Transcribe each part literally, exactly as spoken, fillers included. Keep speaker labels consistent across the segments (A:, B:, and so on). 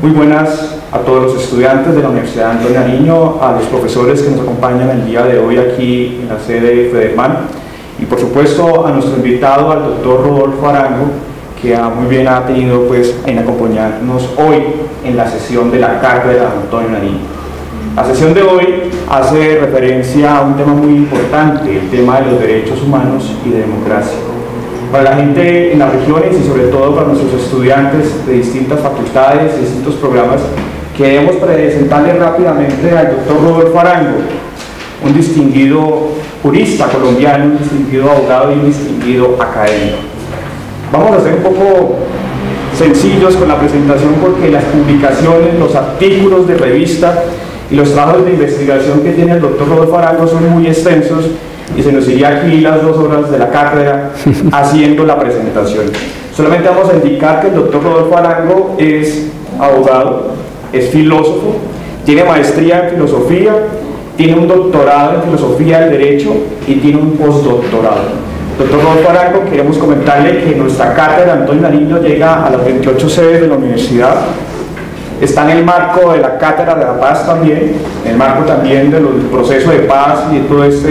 A: Muy buenas a todos los estudiantes de la Universidad Antonio Nariño, a los profesores que nos acompañan el día de hoy aquí en la sede de FEDERMAN y por supuesto a nuestro invitado, al doctor Rodolfo Arango, que ha, muy bien ha tenido pues, en acompañarnos hoy en la sesión de la cátedra de Antonio Nariño. La sesión de hoy hace referencia a un tema muy importante, el tema de los derechos humanos y de democracia. Para la gente en las regiones y sobre todo para nuestros estudiantes de distintas facultades, de distintos programas, queremos presentarle rápidamente al doctor Rodolfo Arango, un distinguido jurista colombiano, un distinguido abogado y un distinguido académico. Vamos a ser un poco sencillos con la presentación porque las publicaciones, los artículos de revista y los trabajos de investigación que tiene el doctor Rodolfo Arango son muy extensos y se nos iría aquí las dos horas de la cátedra haciendo la presentación. Solamente vamos a indicar que el doctor Rodolfo Arango es abogado, es filósofo, tiene maestría en filosofía, tiene un doctorado en filosofía del derecho y tiene un postdoctorado. Doctor Rodolfo Arango, queremos comentarle que nuestra cátedra Antonio Nariño llega a las veintiocho sedes de la universidad. Está en el marco de la Cátedra de la Paz también, en el marco también del proceso de paz y de toda esta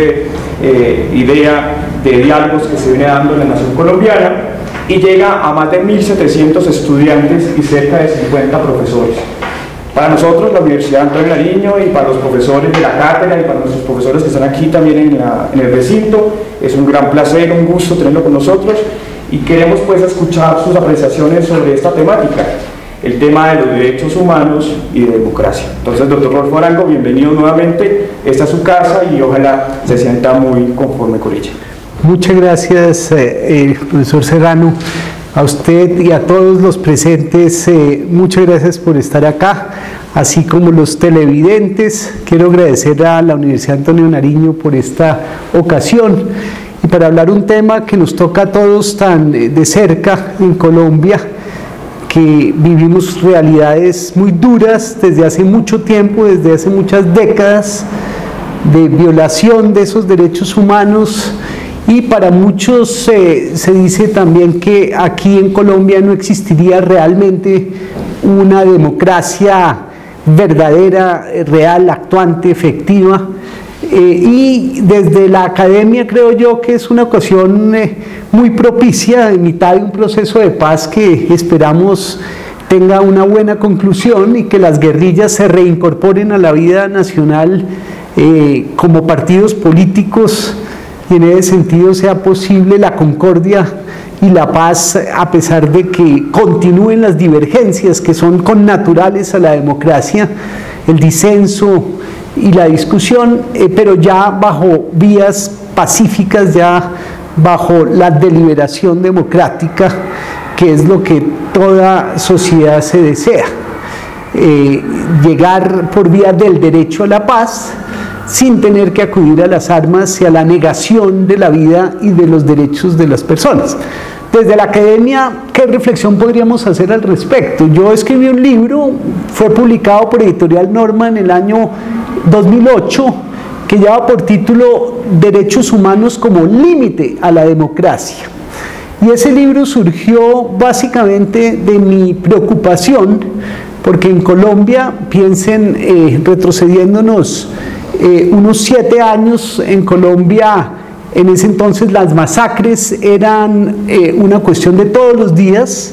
A: eh, idea de diálogos que se viene dando en la nación colombiana, y llega a más de mil setecientos estudiantes y cerca de cincuenta profesores. Para nosotros, la Universidad Antonio Nariño, y para los profesores de la cátedra y para nuestros profesores que están aquí también en, la, en el recinto, es un gran placer, un gusto tenerlo con nosotros y queremos pues escuchar sus apreciaciones sobre esta temática, el tema de los derechos humanos y de democracia. Entonces, doctor Rodolfo Arango, bienvenido nuevamente, esta es su casa y ojalá se sienta muy conforme con ella.
B: Muchas gracias, eh, eh, profesor Serrano, a usted y a todos los presentes, eh, muchas gracias por estar acá, así como los televidentes. Quiero agradecer a la Universidad Antonio Nariño por esta ocasión y para hablar un tema que nos toca a todos tan de cerca en Colombia, que vivimos realidades muy duras desde hace mucho tiempo, desde hace muchas décadas, de violación de esos derechos humanos, y para muchos eh, se dice también que aquí en Colombia no existiría realmente una democracia verdadera, real, actuante, efectiva. Eh, y desde la academia creo yo que es una ocasión eh, muy propicia en mitad de un proceso de paz que esperamos tenga una buena conclusión y que las guerrillas se reincorporen a la vida nacional eh, como partidos políticos, y en ese sentido sea posible la concordia y la paz a pesar de que continúen las divergencias que son connaturales a la democracia, el disenso y la discusión, eh, pero ya bajo vías pacíficas, ya bajo la deliberación democrática, que es lo que toda sociedad se desea. Eh, llegar por vía del derecho a la paz, sin tener que acudir a las armas y a la negación de la vida y de los derechos de las personas. Desde la academia, ¿qué reflexión podríamos hacer al respecto? Yo escribí un libro, fue publicado por Editorial Norma en el año dos mil ocho, que lleva por título Derechos Humanos como límite a la democracia. Y ese libro surgió básicamente de mi preocupación, porque en Colombia, piensen, eh, retrocediéndonos eh, unos siete años, en Colombia, en ese entonces las masacres eran eh, una cuestión de todos los días,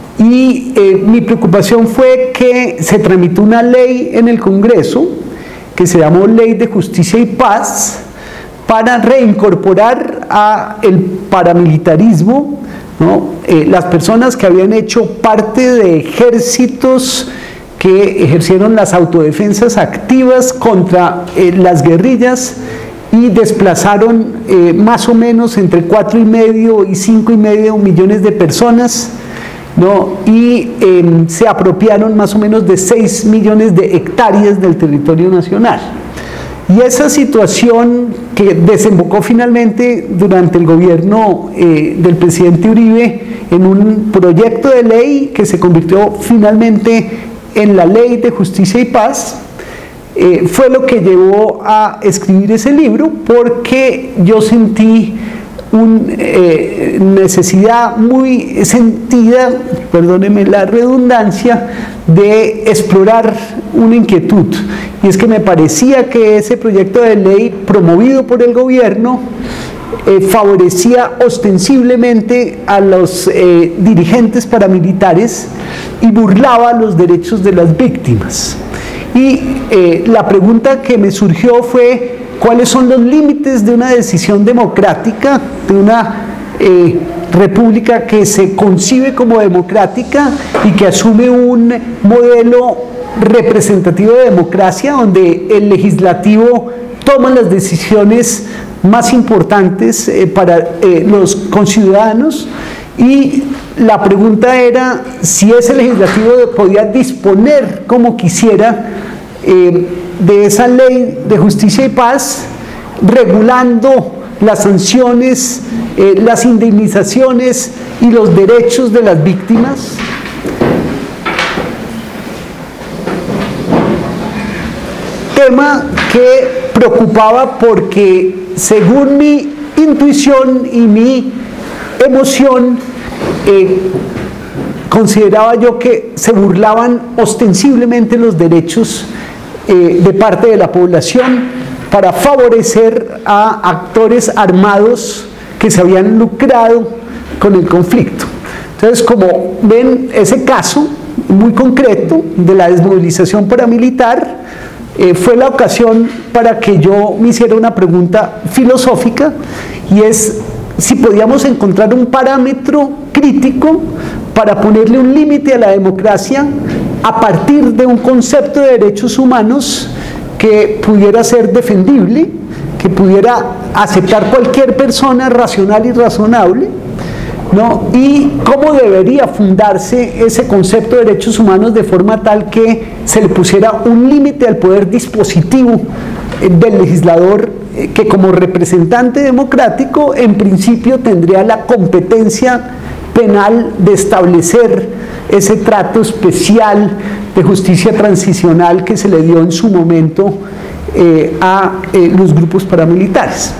B: y eh, mi preocupación fue que se tramitó una ley en el Congreso que se llamó Ley de Justicia y Paz para reincorporar a el paramilitarismo, ¿no? Eh, las personas que habían hecho parte de ejércitos que ejercieron las autodefensas activas contra eh, las guerrillas y desplazaron eh, más o menos entre cuatro y medio y cinco y medio millones de personas, ¿no? Y eh, se apropiaron más o menos de seis millones de hectáreas del territorio nacional. Y esa situación que desembocó finalmente durante el gobierno eh, del presidente Uribe en un proyecto de ley que se convirtió finalmente en la Ley de Justicia y Paz, eh, fue lo que llevó a escribir ese libro, porque yo sentí una eh, necesidad muy sentida, perdóneme la redundancia, de explorar una inquietud, y es que me parecía que ese proyecto de ley promovido por el gobierno eh, favorecía ostensiblemente a los eh, dirigentes paramilitares y burlaba los derechos de las víctimas. Y eh, la pregunta que me surgió fue: ¿cuáles son los límites de una decisión democrática, de una eh, república que se concibe como democrática y que asume un modelo representativo de democracia, donde el legislativo toma las decisiones más importantes eh, para eh, los conciudadanos? Y la pregunta era si ese legislativo podía disponer como quisiera eh, de esa ley de justicia y paz, regulando las sanciones, eh, las indemnizaciones y los derechos de las víctimas. Tema que preocupaba porque, según mi intuición y mi emoción, eh, consideraba yo que se burlaban ostensiblemente los derechos eh, de parte de la población para favorecer a actores armados que se habían lucrado con el conflicto. Entonces, como ven, ese caso muy concreto de la desmovilización paramilitar eh, fue la ocasión para que yo me hiciera una pregunta filosófica, y es si podíamos encontrar un parámetro crítico para ponerle un límite a la democracia a partir de un concepto de derechos humanos que pudiera ser defendible, que pudiera aceptar cualquier persona racional y razonable, ¿no? Y cómo debería fundarse ese concepto de derechos humanos de forma tal que se le pusiera un límite al poder dispositivo del legislador, que como representante democrático en principio tendría la competencia penal de establecer ese trato especial de justicia transicional que se le dio en su momento eh, a eh, los grupos paramilitares.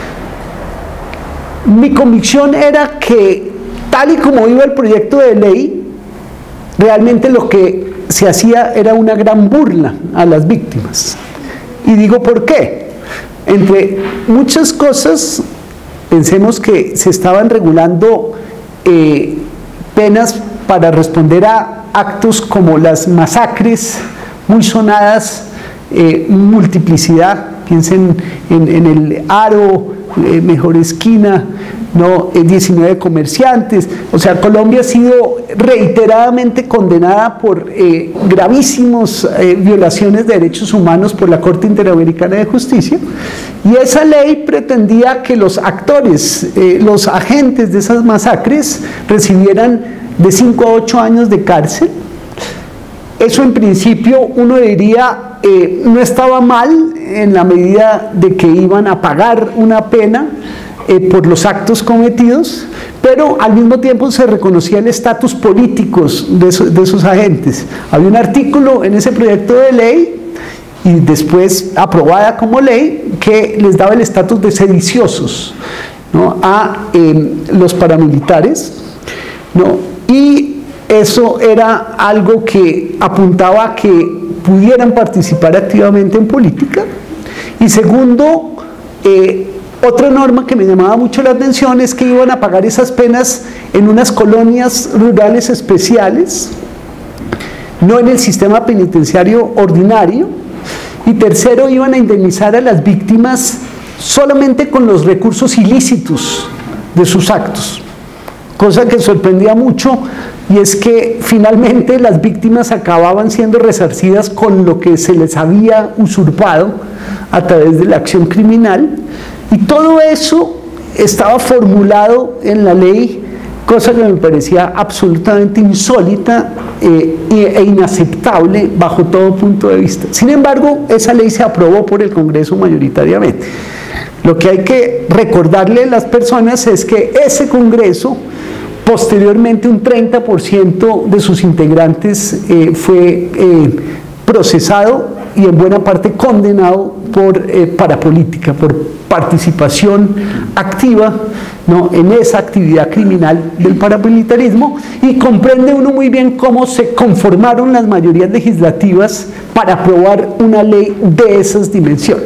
B: Mi convicción era que, tal y como iba el proyecto de ley, realmente lo que se hacía era una gran burla a las víctimas. Y digo, ¿por qué? Entre muchas cosas, pensemos que se estaban regulando eh, penas para responder a actos como las masacres muy sonadas, eh, multiplicidad, piensen en, en el Aro, eh, Mejor Esquina, ¿no? eh, diecinueve comerciantes. O sea, Colombia ha sido reiteradamente condenada por eh, gravísimas eh, violaciones de derechos humanos por la Corte Interamericana de Justicia, y esa ley pretendía que los actores, eh, los agentes de esas masacres recibieran de cinco a ocho años de cárcel. Eso en principio uno diría eh, no estaba mal en la medida de que iban a pagar una pena eh, por los actos cometidos, pero al mismo tiempo se reconocía el estatus político de, eso, de esos agentes. Había un artículo en ese proyecto de ley, y después aprobada como ley, que les daba el estatus de sediciosos, ¿no? a eh, los paramilitares, ¿no? Y eso era algo que apuntaba a que pudieran participar activamente en política. Y segundo, eh, otra norma que me llamaba mucho la atención es que iban a pagar esas penas en unas colonias rurales especiales, no en el sistema penitenciario ordinario. Y tercero, iban a indemnizar a las víctimas solamente con los recursos ilícitos de sus actos, cosa que sorprendía mucho, y es que finalmente las víctimas acababan siendo resarcidas con lo que se les había usurpado a través de la acción criminal. Y todo eso estaba formulado en la ley, cosa que me parecía absolutamente insólita eh, e inaceptable bajo todo punto de vista. Sin embargo, esa ley se aprobó por el Congreso mayoritariamente. Lo que hay que recordarle a las personas es que ese Congreso, posteriormente un treinta por ciento de sus integrantes eh, fue eh, procesado y en buena parte condenado por eh, parapolítica, por participación activa, ¿no?, en esa actividad criminal del paramilitarismo, y comprende uno muy bien cómo se conformaron las mayorías legislativas para aprobar una ley de esas dimensiones.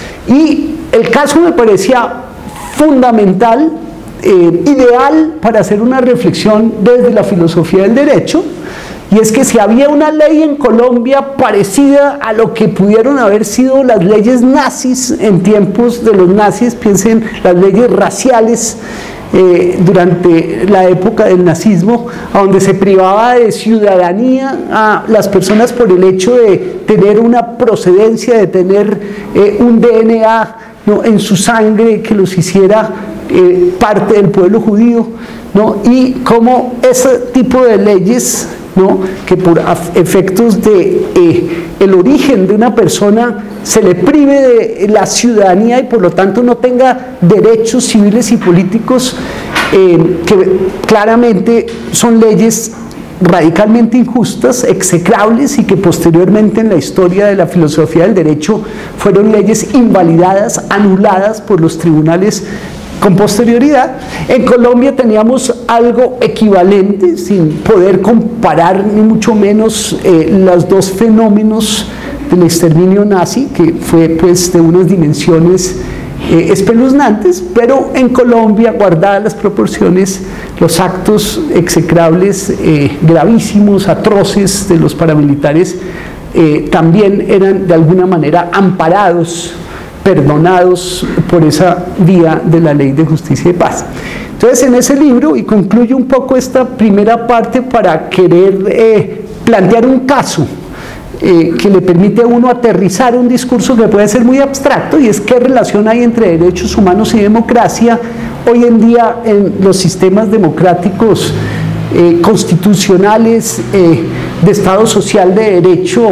B: Y el caso me parecía fundamental, eh, ideal para hacer una reflexión desde la filosofía del derecho, y es que si había una ley en Colombia parecida a lo que pudieron haber sido las leyes nazis en tiempos de los nazis, piensen las leyes raciales eh, durante la época del nazismo, a donde se privaba de ciudadanía a las personas por el hecho de tener una procedencia, de tener eh, un D N A, ¿no?, en su sangre que los hiciera eh, parte del pueblo judío, ¿no?, y cómo ese tipo de leyes, ¿no?, que por efectos de eh, el origen de una persona se le prive de la ciudadanía y por lo tanto no tenga derechos civiles y políticos, eh, que claramente son leyes radicalmente injustas, execrables, y que posteriormente en la historia de la filosofía del derecho fueron leyes invalidadas, anuladas por los tribunales con posterioridad. En Colombia teníamos algo equivalente, sin poder comparar ni mucho menos eh, los dos fenómenos del exterminio nazi, que fue pues de unas dimensiones eh, espeluznantes, pero en Colombia, guardadas las proporciones, los actos execrables, eh, gravísimos, atroces de los paramilitares eh, también eran de alguna manera amparados, perdonados por esa vía de la ley de justicia y paz. Entonces, en ese libro, y concluyo un poco esta primera parte para querer eh, plantear un caso eh, que le permite a uno aterrizar un discurso que puede ser muy abstracto, y es qué relación hay entre derechos humanos y democracia hoy en día en los sistemas democráticos eh, constitucionales eh, de Estado social de derecho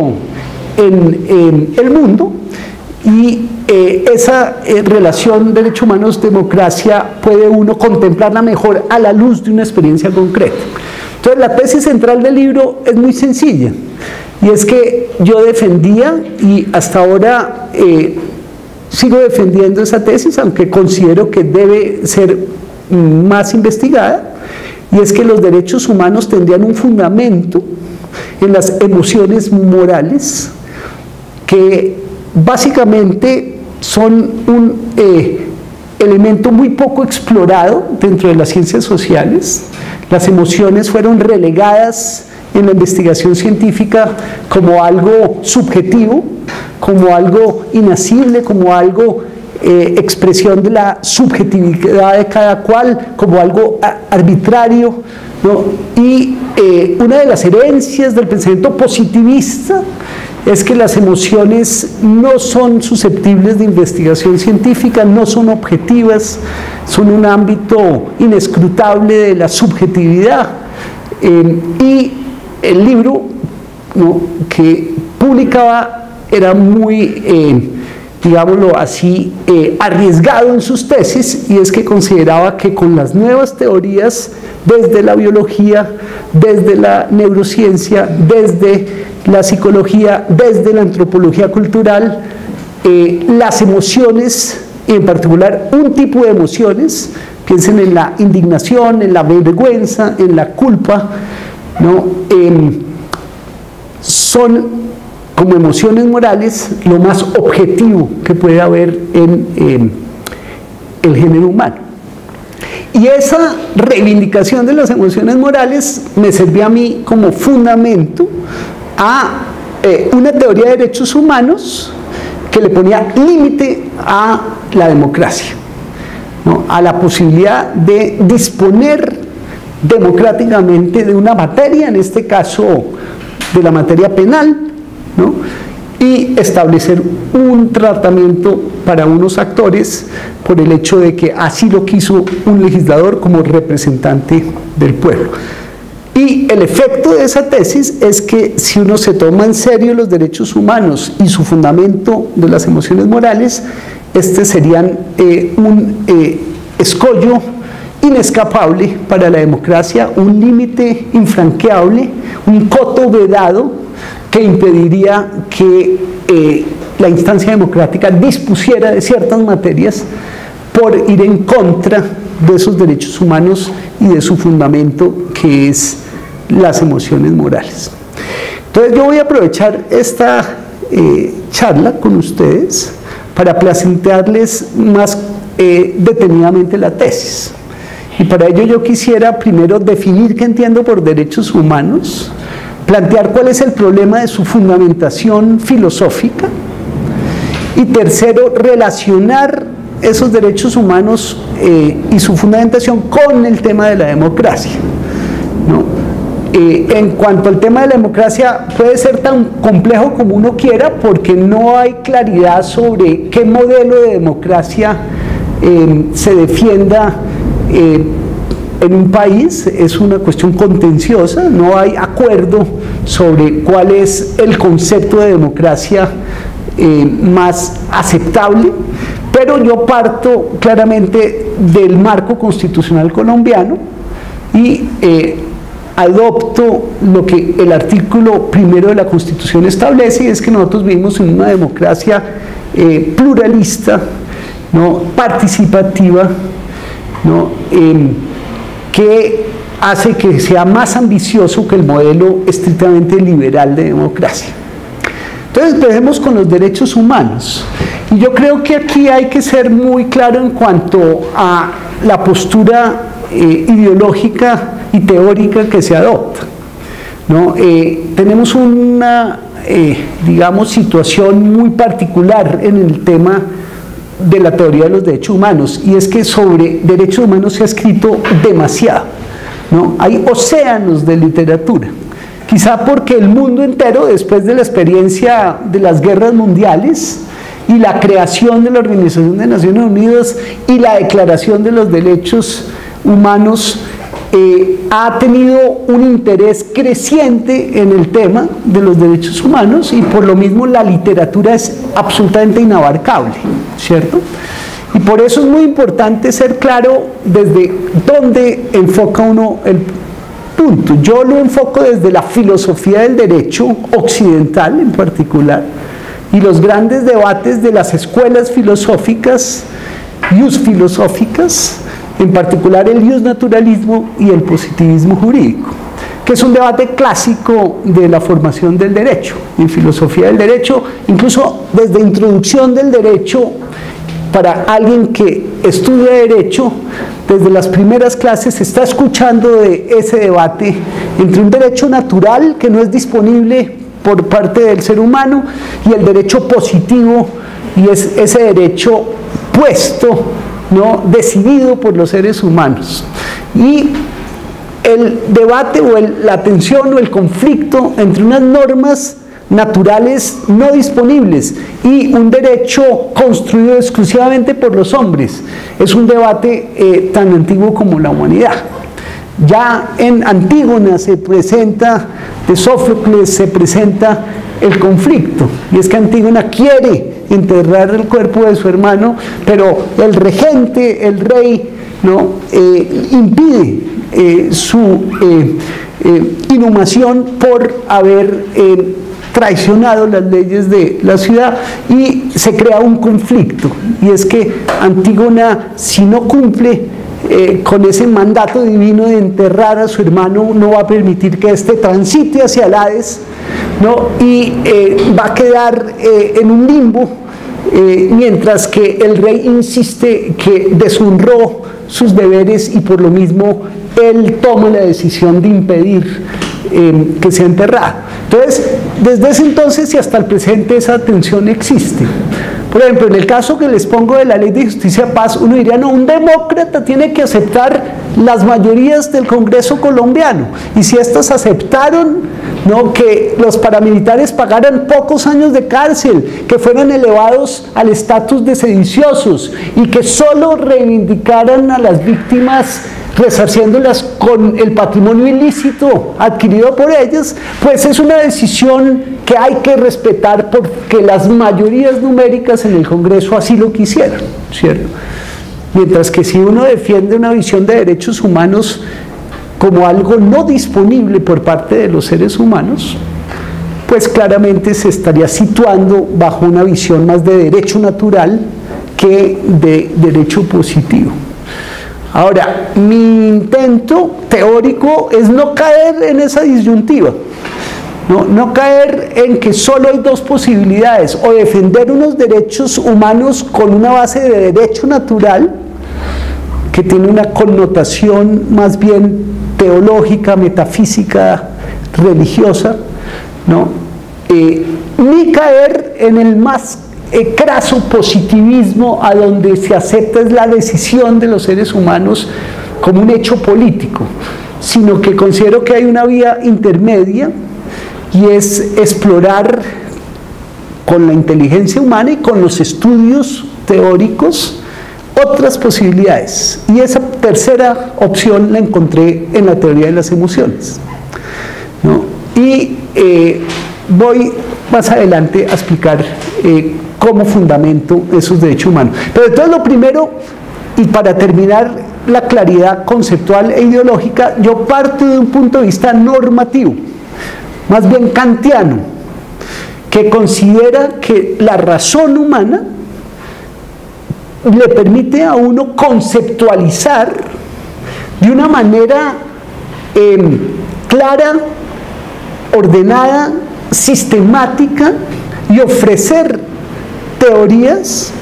B: en, en el mundo. Y eh, esa eh, relación derechos humanos-democracia puede uno contemplarla mejor a la luz de una experiencia concreta. Entonces, la tesis central del libro es muy sencilla, y es que yo defendía, y hasta ahora eh, sigo defendiendo esa tesis, aunque considero que debe ser más investigada, y es que los derechos humanos tendrían un fundamento en las emociones morales que básicamente son un eh, elemento muy poco explorado dentro de las ciencias sociales. Las emociones fueron relegadas en la investigación científica como algo subjetivo, como algo inasible, como algo eh, expresión de la subjetividad de cada cual, como algo arbitrario, ¿no? Y eh, una de las herencias del pensamiento positivista es que las emociones no son susceptibles de investigación científica, no son objetivas, son un ámbito inescrutable de la subjetividad. Eh, y el libro, ¿no?, que publicaba era muy, eh, digámoslo así, eh, arriesgado en sus tesis, y es que consideraba que con las nuevas teorías desde la biología, desde la neurociencia, desde la psicología, desde la antropología cultural, eh, las emociones, en particular un tipo de emociones, piensen en la indignación, en la vergüenza, en la culpa, ¿no?, eh, son como emociones morales lo más objetivo que puede haber en eh, el género humano. Y esa reivindicación de las emociones morales me servía a mí como fundamento a eh, una teoría de derechos humanos que le ponía límite a la democracia, ¿no?, a la posibilidad de disponer democráticamente de una materia, en este caso de la materia penal, ¿no?, y establecer un tratamiento para unos actores por el hecho de que así lo quiso un legislador como representante del pueblo. Y el efecto de esa tesis es que si uno se toma en serio los derechos humanos y su fundamento de las emociones morales, este serían eh, un eh, escollo inescapable para la democracia, un límite infranqueable, un coto vedado que impediría que eh, la instancia democrática dispusiera de ciertas materias por ir en contra de esos derechos humanos y de su fundamento, que es las emociones morales. Entonces yo voy a aprovechar esta eh, charla con ustedes para plantearles más eh, detenidamente la tesis. Y para ello yo quisiera primero definir qué entiendo por derechos humanos, plantear cuál es el problema de su fundamentación filosófica, y tercero, relacionar esos derechos humanos eh, y su fundamentación con el tema de la democracia, ¿no? Eh, en cuanto al tema de la democracia, puede ser tan complejo como uno quiera, porque no hay claridad sobre qué modelo de democracia eh, se defienda eh, en un país. Es una cuestión contenciosa, no hay acuerdo sobre cuál es el concepto de democracia eh, más aceptable, pero yo parto claramente del marco constitucional colombiano y eh, adopto lo que el artículo primero de la Constitución establece, y es que nosotros vivimos en una democracia eh, pluralista, ¿no?, participativa, ¿no?, eh, que hace que sea más ambicioso que el modelo estrictamente liberal de democracia. Entonces empecemos con los derechos humanos, y yo creo que aquí hay que ser muy claro en cuanto a la postura eh, ideológica y teórica que se adopta, ¿no? Eh, tenemos una, eh, digamos, situación muy particular en el tema de la teoría de los derechos humanos, y es que sobre derechos humanos se ha escrito demasiado, ¿no? Hay océanos de literatura, quizá porque el mundo entero, después de la experiencia de las guerras mundiales y la creación de la Organización de Naciones Unidas y la Declaración de los Derechos Humanos, eh, ha tenido un interés creciente en el tema de los derechos humanos, y por lo mismo la literatura es absolutamente inabarcable, ¿cierto? Y por eso es muy importante ser claro desde dónde enfoca uno el punto. Yo lo enfoco desde la filosofía del derecho occidental en particular, y los grandes debates de las escuelas filosóficas, filosóficas, en particular el justnaturalismo y el positivismo jurídico, que es un debate clásico de la formación del derecho. En filosofía del derecho, incluso desde introducción del derecho, para alguien que estudia derecho, desde las primeras clases se está escuchando de ese debate entre un derecho natural que no es disponible por parte del ser humano y el derecho positivo, y es ese derecho puesto, ¿no?, decidido por los seres humanos. Y el debate o el, la tensión o el conflicto entre unas normas naturales no disponibles y un derecho construido exclusivamente por los hombres es un debate eh, tan antiguo como la humanidad. Ya en Antígona se presenta, de Sófocles se presenta el conflicto, y es que Antígona quiere enterrar el cuerpo de su hermano, pero el regente, el rey, ¿no?, eh, impide eh, su eh, eh, inhumación por haber eh, traicionado las leyes de la ciudad, y se crea un conflicto, y es que Antígona, si no cumple Eh, con ese mandato divino de enterrar a su hermano, no va a permitir que éste transite hacia el Hades, ¿no?, y eh, va a quedar eh, en un limbo, eh, mientras que el rey insiste que deshonró sus deberes, y por lo mismo él toma la decisión de impedir eh, que sea enterrado. Entonces, desde ese entonces y hasta el presente esa tensión existe. Por ejemplo, en el caso que les pongo de la Ley de Justicia y Paz, uno diría, no, un demócrata tiene que aceptar las mayorías del Congreso colombiano, y si estas aceptaron, ¿no?, que los paramilitares pagaran pocos años de cárcel, que fueran elevados al estatus de sediciosos y que solo reivindicaran a las víctimas resarciéndolas con el patrimonio ilícito adquirido por ellas, pues es una decisión que hay que respetar porque las mayorías numéricas en el Congreso así lo quisieron, ¿cierto? Mientras que si uno defiende una visión de derechos humanos como algo no disponible por parte de los seres humanos, pues claramente se estaría situando bajo una visión más de derecho natural que de derecho positivo. Ahora, mi intento teórico es no caer en esa disyuntiva, no, no caer en que solo hay dos posibilidades: o defender unos derechos humanos con una base de derecho natural, que tiene una connotación más bien teológica, metafísica, religiosa, ¿no? Eh, ni caer en el más eh, craso positivismo, a donde se acepta es la decisión de los seres humanos como un hecho político, sino que considero que hay una vía intermedia, y es explorar con la inteligencia humana y con los estudios teóricos otras posibilidades, y esa tercera opción la encontré en la teoría de las emociones, ¿no? Y eh, voy más adelante a explicar eh, cómo fundamento esos derechos humanos. Pero entonces, lo primero, y para terminar la claridad conceptual e ideológica, yo parto de un punto de vista normativo, más bien kantiano, que considera que la razón humana le permite a uno conceptualizar de una manera eh, clara, ordenada, sistemática, y ofrecer teorías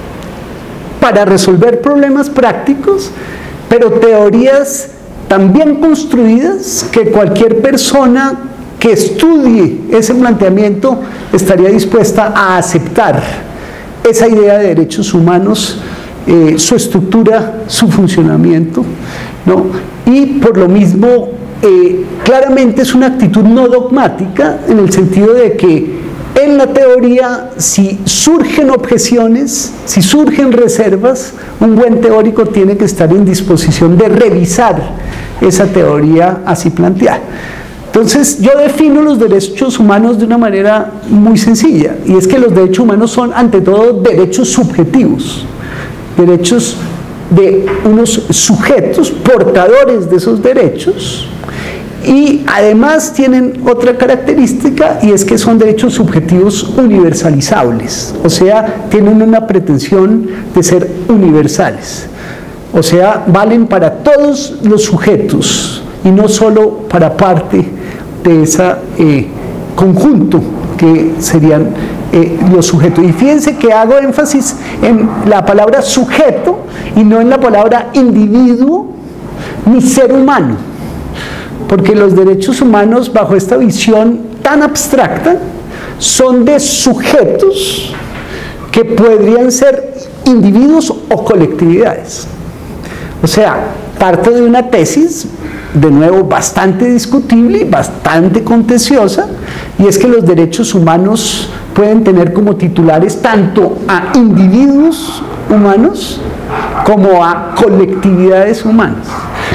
B: para resolver problemas prácticos, pero teorías también construidas que cualquier persona que estudie ese planteamiento estaría dispuesta a aceptar esa idea de derechos humanos, eh, su estructura, su funcionamiento, ¿no? Y por lo mismo, eh, claramente es una actitud no dogmática, en el sentido de que en la teoría, si surgen objeciones, si surgen reservas, un buen teórico tiene que estar en disposición de revisar esa teoría así planteada. Entonces, yo defino los derechos humanos de una manera muy sencilla, y es que los derechos humanos son, ante todo, derechos subjetivos, derechos de unos sujetos portadores de esos derechos, y además tienen otra característica, y es que son derechos subjetivos universalizables, o sea, tienen una pretensión de ser universales, o sea, valen para todos los sujetos y no solo para parte de ese eh, conjunto que serían eh, los sujetos. Y fíjense que hago énfasis en la palabra sujeto y no en la palabra individuo ni ser humano, porque los derechos humanos, bajo esta visión tan abstracta, son de sujetos que podrían ser individuos o colectividades. O sea, parte de una tesis, de nuevo, bastante discutible y bastante contenciosa, y es que los derechos humanos pueden tener como titulares tanto a individuos humanos como a colectividades humanas.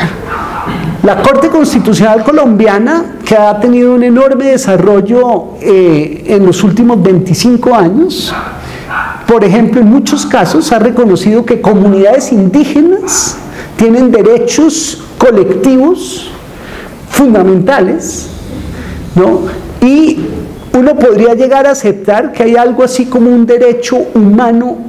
B: La Corte Constitucional colombiana, que ha tenido un enorme desarrollo eh, en los últimos veinticinco años, por ejemplo, en muchos casos ha reconocido que comunidades indígenas tienen derechos colectivos fundamentales, ¿no? Y uno podría llegar a aceptar que hay algo así como un derecho humano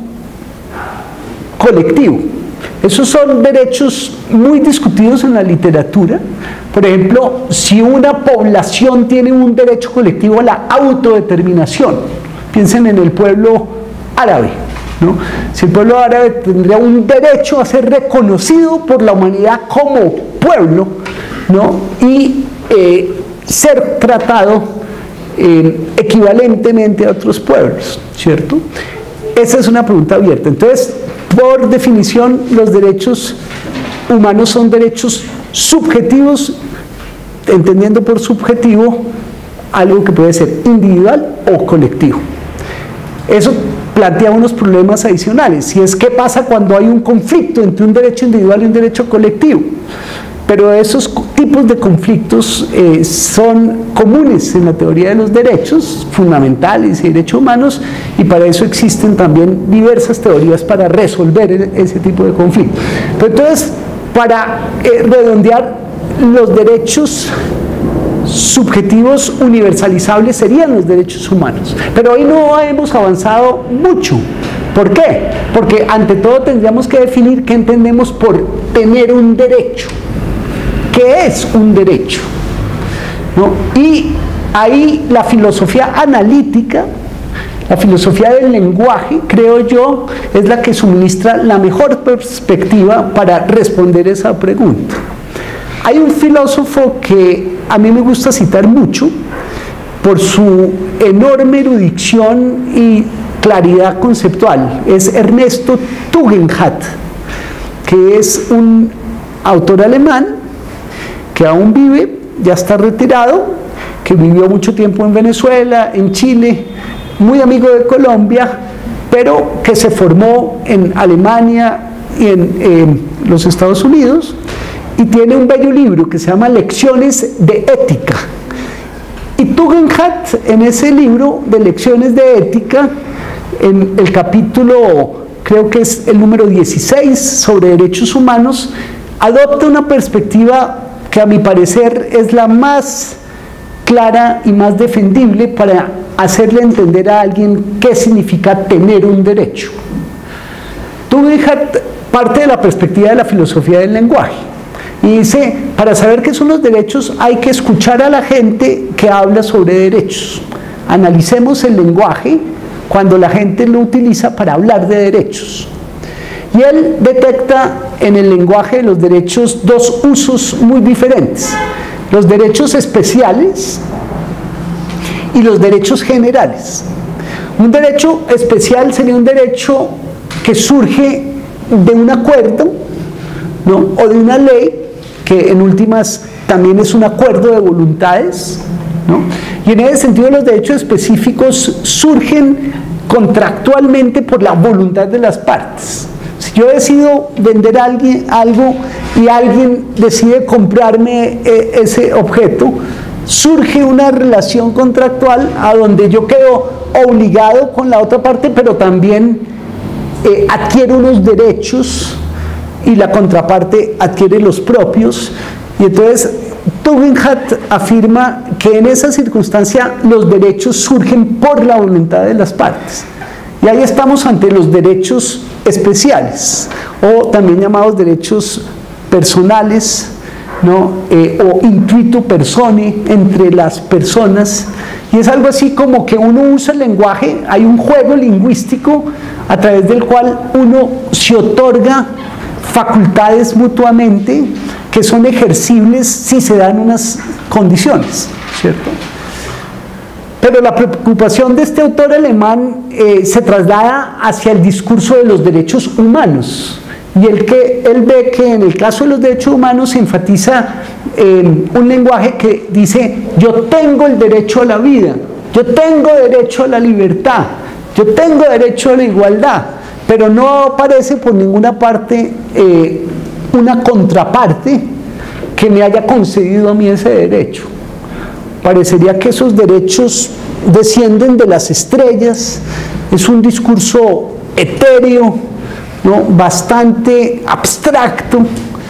B: colectivo. Esos son derechos muy discutidos en la literatura. Por ejemplo, si una población tiene un derecho colectivo a la autodeterminación, piensen en el pueblo árabe, ¿no? Si el pueblo árabe tendría un derecho a ser reconocido por la humanidad como pueblo, ¿no? Y eh, ser tratado eh, equivalentemente a otros pueblos, ¿cierto? Esa es una pregunta abierta. Entonces, por definición, los derechos humanos son derechos subjetivos, entendiendo por subjetivo algo que puede ser individual o colectivo. Eso plantea unos problemas adicionales, y es qué pasa cuando hay un conflicto entre un derecho individual y un derecho colectivo. Pero esos tipos de conflictos eh, son comunes en la teoría de los derechos fundamentales y derechos humanos, y para eso existen también diversas teorías para resolver ese tipo de conflictos. Pero entonces, para eh, redondear, los derechos subjetivos universalizables serían los derechos humanos. Pero hoy no hemos avanzado mucho. ¿Por qué? Porque ante todo tendríamos que definir qué entendemos por tener un derecho. ¿Qué es un derecho? ¿No? Y ahí la filosofía analítica, la filosofía del lenguaje, creo yo, es la que suministra la mejor perspectiva para responder esa pregunta. Hay un filósofo que a mí me gusta citar mucho por su enorme erudición y claridad conceptual. Es Ernesto Tugendhat, que es un autor alemán que aún vive, ya está retirado, que vivió mucho tiempo en Venezuela, en Chile, muy amigo de Colombia, pero que se formó en Alemania y en eh, los Estados Unidos, y tiene un bello libro que se llama Lecciones de Ética. Y Tugendhat, en ese libro de Lecciones de Ética, en el capítulo, creo que es el número dieciséis, sobre derechos humanos, adopta una perspectiva que a mi parecer es la más clara y más defendible para hacerle entender a alguien qué significa tener un derecho. Tugendhat parte de la perspectiva de la filosofía del lenguaje y dice, para saber qué son los derechos hay que escuchar a la gente que habla sobre derechos. Analicemos el lenguaje cuando la gente lo utiliza para hablar de derechos. Y él detecta en el lenguaje de los derechos dos usos muy diferentes: los derechos especiales y los derechos generales. Un derecho especial sería un derecho que surge de un acuerdo, ¿no?, o de una ley, que en últimas también es un acuerdo de voluntades, ¿no? Y en ese sentido los derechos específicos surgen contractualmente por la voluntad de las partes. Si yo decido vender a alguien algo y alguien decide comprarme eh, ese objeto, surge una relación contractual a donde yo quedo obligado con la otra parte, pero también eh, adquiero unos derechos y la contraparte adquiere los propios. Y entonces Tugendhat afirma que en esa circunstancia los derechos surgen por la voluntad de las partes. Y ahí estamos ante los derechos especiales, o también llamados derechos personales, ¿no? eh, o intuito persone, entre las personas. Y es algo así como que uno usa el lenguaje, hay un juego lingüístico a través del cual uno se otorga facultades mutuamente que son ejercibles si se dan unas condiciones, ¿cierto? Pero la preocupación de este autor alemán eh, se traslada hacia el discurso de los derechos humanos, y el que él ve que en el caso de los derechos humanos se enfatiza eh, un lenguaje que dice: yo tengo el derecho a la vida, yo tengo derecho a la libertad, yo tengo derecho a la igualdad, pero no aparece por ninguna parte eh, una contraparte que me haya concedido a mí ese derecho. Parecería que esos derechos descienden de las estrellas, es un discurso etéreo, ¿no?, bastante abstracto,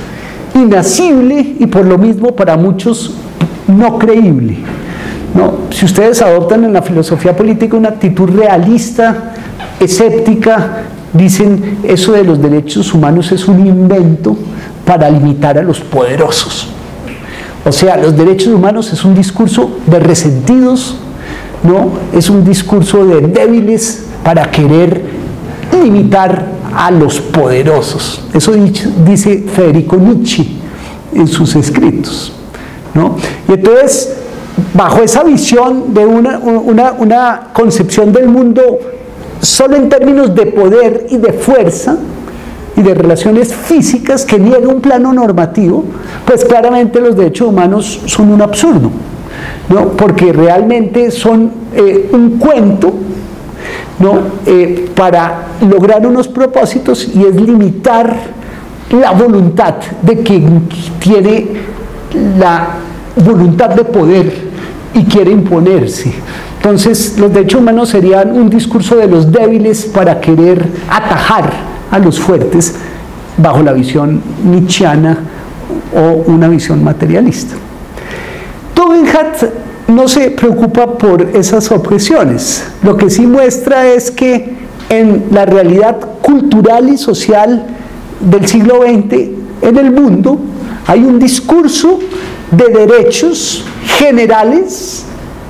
B: inasible y por lo mismo para muchos no creíble, ¿no? Si ustedes adoptan en la filosofía política una actitud realista, escéptica, dicen eso de los derechos humanos es un invento para limitar a los poderosos. O sea, los derechos humanos es un discurso de resentidos, ¿no? Es un discurso de débiles para querer limitar a los poderosos. Eso dice Federico Nietzsche en sus escritos, ¿no? Y entonces, bajo esa visión de una, una, una concepción del mundo solo en términos de poder y de fuerza y de relaciones físicas que niega un plano normativo, pues claramente los derechos humanos son un absurdo, ¿no? Porque realmente son eh, un cuento, ¿no? eh, para lograr unos propósitos, y es limitar la voluntad de quien tiene la voluntad de poder y quiere imponerse. Entonces los derechos humanos serían un discurso de los débiles para querer atajar a los fuertes bajo la visión nietzscheana o una visión materialista. Tugendhat no se preocupa por esas objeciones. Lo que sí muestra es que en la realidad cultural y social del siglo veinte en el mundo hay un discurso de derechos generales,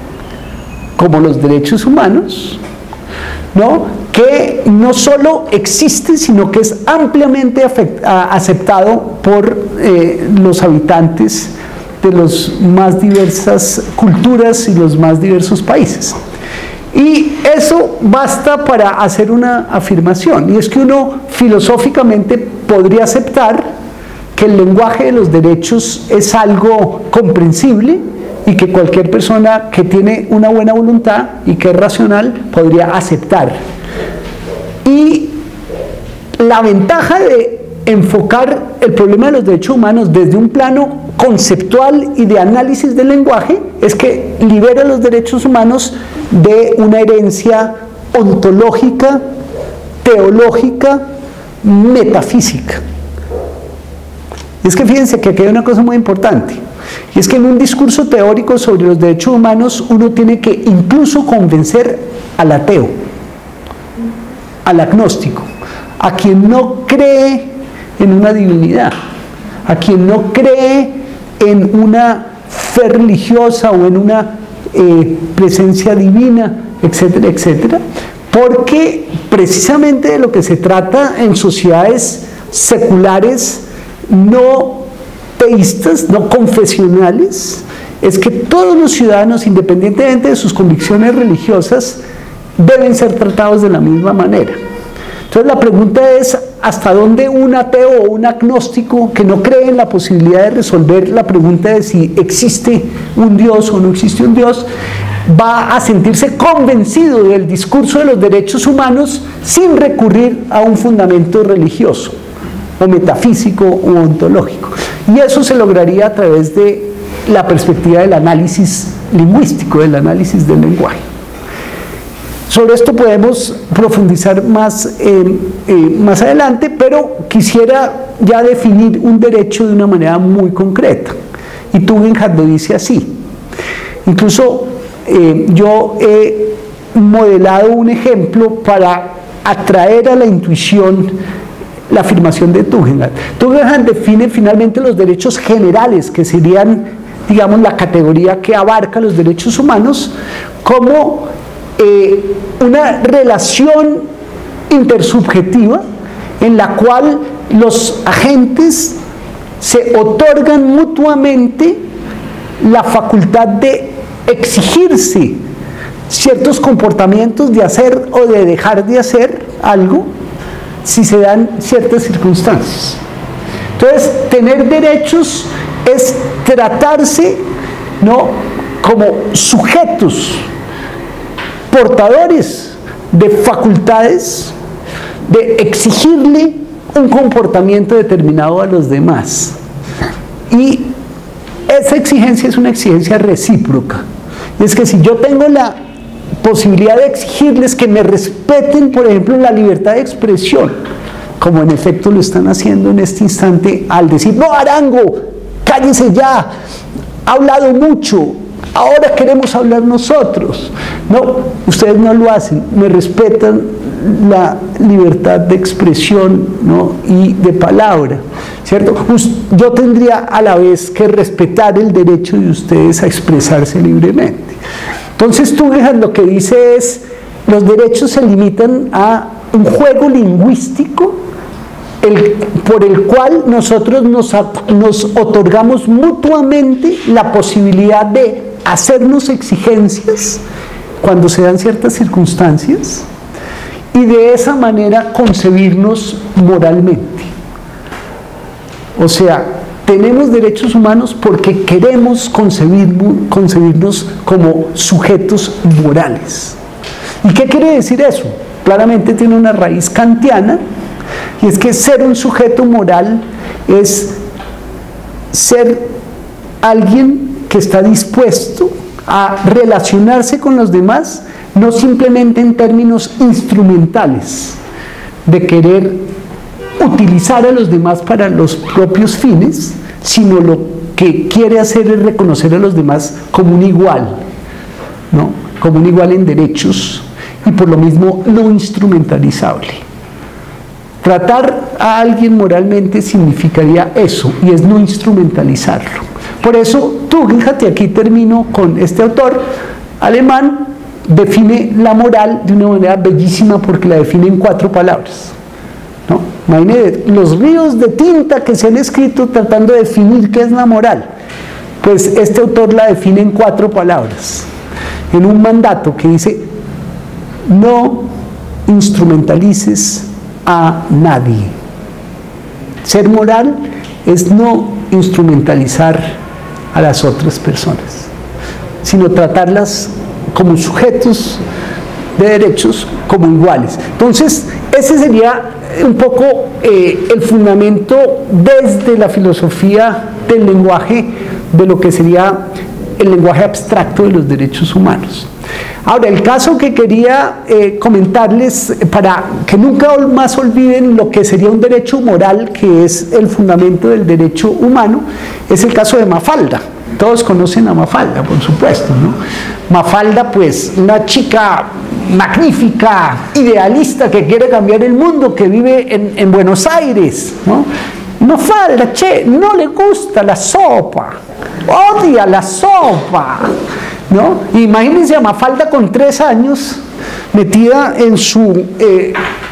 B: como los derechos humanos, ¿no?, que no solo existe, sino que es ampliamente aceptado por eh, los habitantes de las más diversas culturas y los más diversos países. Y eso basta para hacer una afirmación, y es que uno filosóficamente podría aceptar que el lenguaje de los derechos es algo comprensible y que cualquier persona que tiene una buena voluntad y que es racional podría aceptar. Y la ventaja de enfocar el problema de los derechos humanos desde un plano conceptual y de análisis del lenguaje es que libera los derechos humanos de una herencia ontológica, teológica, metafísica. Y es que fíjense que aquí hay una cosa muy importante, y es que en un discurso teórico sobre los derechos humanos uno tiene que incluso convencer al ateo, al agnóstico, a quien no cree en una divinidad, a quien no cree en una fe religiosa o en una eh, presencia divina, etcétera, etcétera, porque precisamente de lo que se trata en sociedades seculares no teístas, no confesionales, es que todos los ciudadanos, independientemente de sus convicciones religiosas, deben ser tratados de la misma manera. Entonces la pregunta es, ¿hasta dónde un ateo o un agnóstico que no cree en la posibilidad de resolver la pregunta de si existe un Dios o no existe un Dios, va a sentirse convencido del discurso de los derechos humanos sin recurrir a un fundamento religioso o metafísico o ontológico? Y eso se lograría a través de la perspectiva del análisis lingüístico, del análisis del lenguaje. Sobre esto podemos profundizar más, eh, eh, más adelante, pero quisiera ya definir un derecho de una manera muy concreta. Y Tugendhat lo dice así. Incluso eh, yo he modelado un ejemplo para atraer a la intuición la afirmación de Tugendhat. Tugendhat define finalmente los derechos generales, que serían, digamos, la categoría que abarca los derechos humanos, como Eh, una relación intersubjetiva en la cual los agentes se otorgan mutuamente la facultad de exigirse ciertos comportamientos, de hacer o de dejar de hacer algo si se dan ciertas circunstancias. Entonces, tener derechos es tratarse, ¿no?, como sujetos portadores de facultades de exigirle un comportamiento determinado a los demás. Y esa exigencia es una exigencia recíproca. Es que si yo tengo la posibilidad de exigirles que me respeten, por ejemplo, la libertad de expresión, como en efecto lo están haciendo en este instante al decir, no, Arango, cállese ya, ha hablado mucho, ahora queremos hablar nosotros. No, ustedes no lo hacen, me respetan la libertad de expresión, ¿no?, y de palabra, ¿cierto? Yo tendría a la vez que respetar el derecho de ustedes a expresarse libremente. Entonces Tugendhat lo que dice es, los derechos se limitan a un juego lingüístico el, por el cual nosotros nos, nos otorgamos mutuamente la posibilidad de hacernos exigencias cuando se dan ciertas circunstancias y de esa manera concebirnos moralmente. O sea, tenemos derechos humanos porque queremos concebir, concebirnos como sujetos morales. ¿Y qué quiere decir eso? Claramente tiene una raíz kantiana, y es que ser un sujeto moral es ser alguien que está dispuesto a relacionarse con los demás, no simplemente en términos instrumentales, de querer utilizar a los demás para los propios fines, sino lo que quiere hacer es reconocer a los demás como un igual, ¿no? Como un igual en derechos y por lo mismo no instrumentalizable. Tratar a alguien moralmente significaría eso, y es no instrumentalizarlo. Por eso, Tugendhat, y aquí termino con este autor alemán, define la moral de una manera bellísima porque la define en cuatro palabras, ¿no? Imagínense los ríos de tinta que se han escrito tratando de definir qué es la moral. Pues este autor la define en cuatro palabras, en un mandato que dice: no instrumentalices a nadie. Ser moral es no instrumentalizar a las otras personas, sino tratarlas como sujetos de derechos, como iguales. Entonces, ese sería un poco eh, el fundamento desde la filosofía del lenguaje, de lo que sería el lenguaje abstracto de los derechos humanos. Ahora, el caso que quería eh, comentarles, para que nunca más olviden lo que sería un derecho moral, que es el fundamento del derecho humano, es el caso de Mafalda. Todos conocen a Mafalda, por supuesto, ¿no? Mafalda, pues, una chica magnífica, idealista, que quiere cambiar el mundo, que vive en, en Buenos Aires, ¿no? Mafalda, che, no le gusta la sopa, odia la sopa, ¿no? Imagínense a Mafalda con tres años, metida en su eh,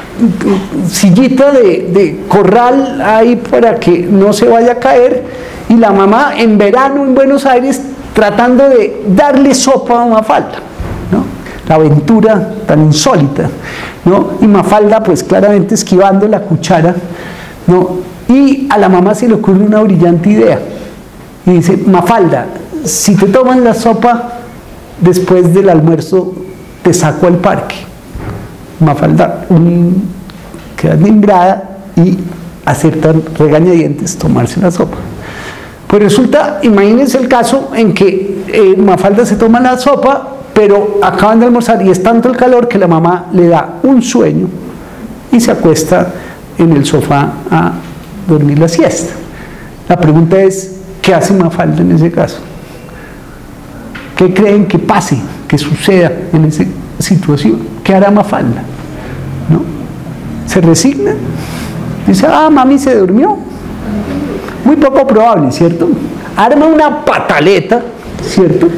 B: sillita de, de corral ahí para que no se vaya a caer, y la mamá en verano en Buenos Aires tratando de darle sopa a Mafalda, ¿no? La aventura tan insólita, ¿no? Y Mafalda, pues claramente esquivando la cuchara, ¿no? Y a la mamá se le ocurre una brillante idea y dice: Mafalda, si te toman la sopa después del almuerzo, te saco al parque. Mafalda um, queda limbrada y acepta regañadientes tomarse la sopa. Pues resulta, imagínense el caso en que eh, Mafalda se toma la sopa, pero acaban de almorzar y es tanto el calor que la mamá le da un sueño y se acuesta en el sofá a dormir la siesta. La pregunta es: ¿qué hace Mafalda en ese caso? ¿Qué creen que pase, que suceda en esa situación? ¿Qué hará Mafalda? ¿No? ¿Se resigna? Dice: ah, mami se durmió. Muy poco probable, ¿cierto? Arma una pataleta, ¿cierto?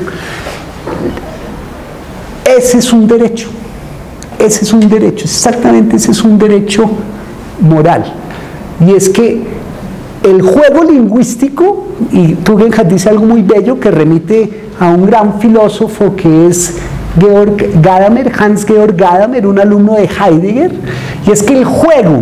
B: Ese es un derecho. Ese es un derecho, exactamente ese es un derecho moral. Y es que el juego lingüístico, y Tugendhat dice algo muy bello que remite a un gran filósofo que es Georg Gadamer, Hans Georg Gadamer, un alumno de Heidegger, y es que el juego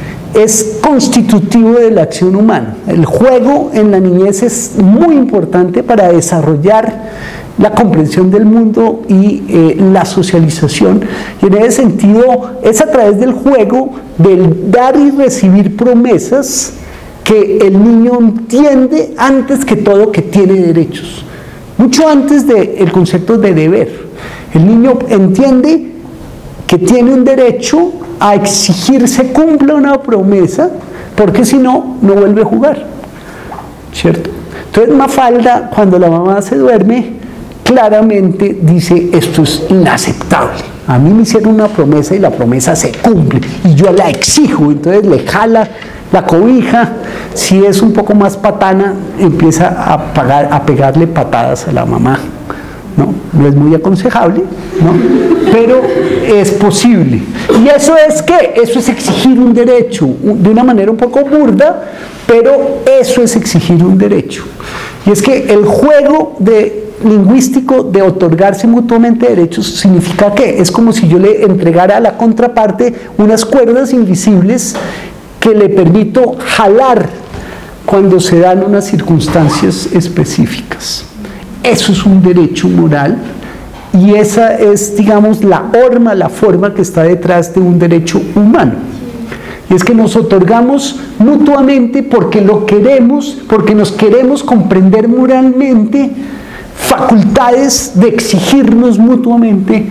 B: es constitutivo de la acción humana. El juego en la niñez es muy importante para desarrollar la comprensión del mundo y eh, la socialización, y en ese sentido es a través del juego, del dar y recibir promesas, que el niño entiende antes que todo que tiene derechos, mucho antes del concepto de deber. El niño entiende que tiene un derecho a exigir se cumpla una promesa, porque si no, no vuelve a jugar, ¿cierto? Entonces Mafalda, cuando la mamá se duerme, claramente dice: esto es inaceptable, a mí me hicieron una promesa y la promesa se cumple y yo la exijo. Entonces le jala la cobija, si es un poco más patana, empieza a, pagar, a pegarle patadas a la mamá, ¿no? No es muy aconsejable, ¿no? Pero es posible. ¿Y eso es qué? Eso es exigir un derecho, de una manera un poco burda, pero eso es exigir un derecho. Y es que el juego de lingüístico de otorgarse mutuamente derechos significa que es como si yo le entregara a la contraparte unas cuerdas invisibles que le permito jalar cuando se dan unas circunstancias específicas. Eso es un derecho moral, y esa es, digamos, la horma, la forma que está detrás de un derecho humano. Y es que nos otorgamos mutuamente porque lo queremos, porque nos queremos comprender moralmente, facultades de exigirnos mutuamente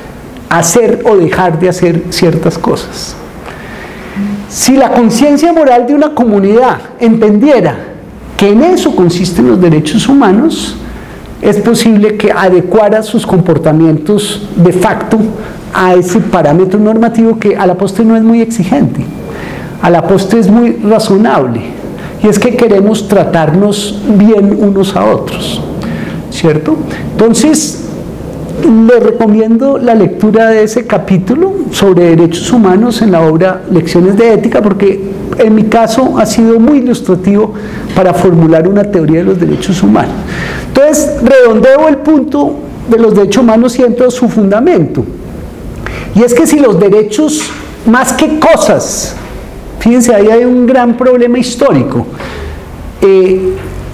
B: hacer o dejar de hacer ciertas cosas. Si la conciencia moral de una comunidad entendiera que que en eso consisten los derechos humanos, es posible que adecuara sus comportamientos de facto a ese parámetro normativo que a la postre no es muy exigente, a la postre es muy razonable, y es que queremos tratarnos bien unos a otros, ¿cierto? Entonces, les recomiendo la lectura de ese capítulo sobre derechos humanos en la obra Lecciones de Ética, porque en mi caso ha sido muy ilustrativo para formular una teoría de los derechos humanos. Entonces, redondeo el punto de los derechos humanos y entro a su fundamento. Y es que si los derechos, más que cosas, fíjense, ahí hay un gran problema histórico. Eh,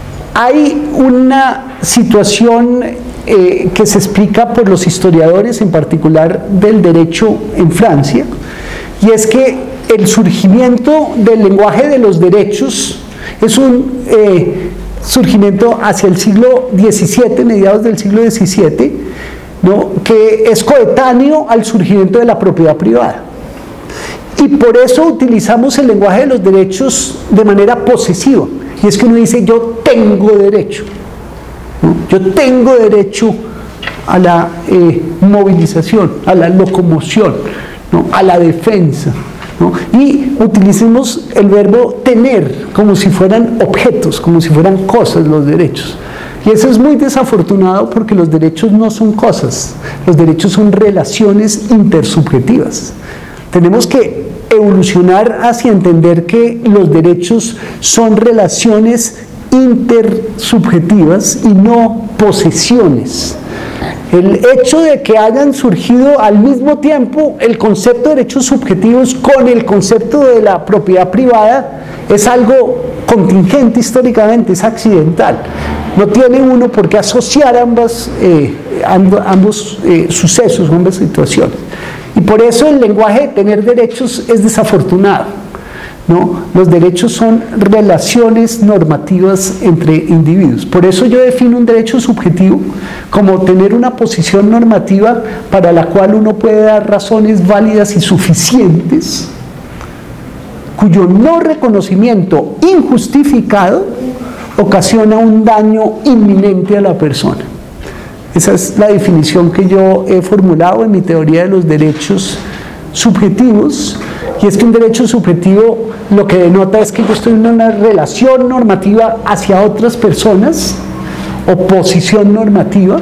B: hay una situación eh, que se explica por los historiadores, en particular del derecho en Francia, y es que el surgimiento del lenguaje de los derechos es un eh, surgimiento hacia el siglo diecisiete, mediados del siglo diecisiete, ¿no?, que es coetáneo al surgimiento de la propiedad privada. Y por eso utilizamos el lenguaje de los derechos de manera posesiva. Y es que uno dice, yo tengo derecho, ¿no? Yo tengo derecho a la eh, movilización, a la locomoción, ¿no?, a la defensa, ¿no? Y utilicemos el verbo tener como si fueran objetos, como si fueran cosas los derechos. Y eso es muy desafortunado porque los derechos no son cosas, los derechos son relaciones intersubjetivas. Tenemos que evolucionar hacia entender que los derechos son relaciones intersubjetivas y no posesiones. El hecho de que hayan surgido al mismo tiempo el concepto de derechos subjetivos con el concepto de la propiedad privada es algo contingente históricamente, es accidental. No tiene uno por qué asociar ambas, eh, amb ambos eh, sucesos, ambas situaciones. Y por eso el lenguaje de tener derechos es desafortunado, ¿no? Los derechos son relaciones normativas entre individuos. Por eso yo defino un derecho subjetivo como tener una posición normativa para la cual uno puede dar razones válidas y suficientes, cuyo no reconocimiento injustificado ocasiona un daño inminente a la persona. Esa es la definición que yo he formulado en mi teoría de los derechos subjetivos, y es que un derecho subjetivo lo que denota es que yo estoy en una relación normativa hacia otras personas, o posición normativa,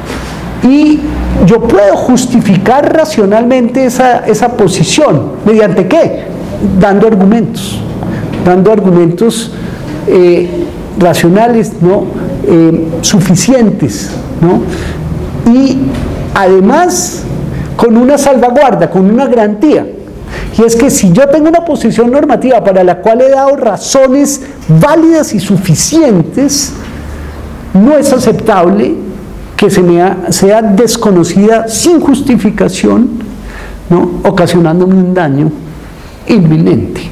B: y yo puedo justificar racionalmente esa, esa posición. ¿Mediante qué? Dando argumentos, dando argumentos eh, racionales, ¿no?, eh, suficientes, ¿no? Y además con una salvaguarda, con una garantía, y es que si yo tengo una posición normativa para la cual he dado razones válidas y suficientes, no es aceptable que se me ha, sea desconocida sin justificación, ¿no?, ocasionándome un daño inminente.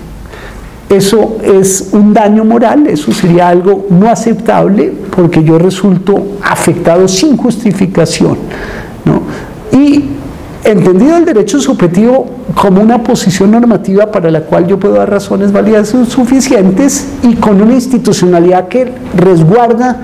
B: Eso es un daño moral, eso sería algo no aceptable porque yo resulto afectado sin justificación, ¿no? Y entendido el derecho subjetivo como una posición normativa para la cual yo puedo dar razones válidas y suficientes, y con una institucionalidad que resguarda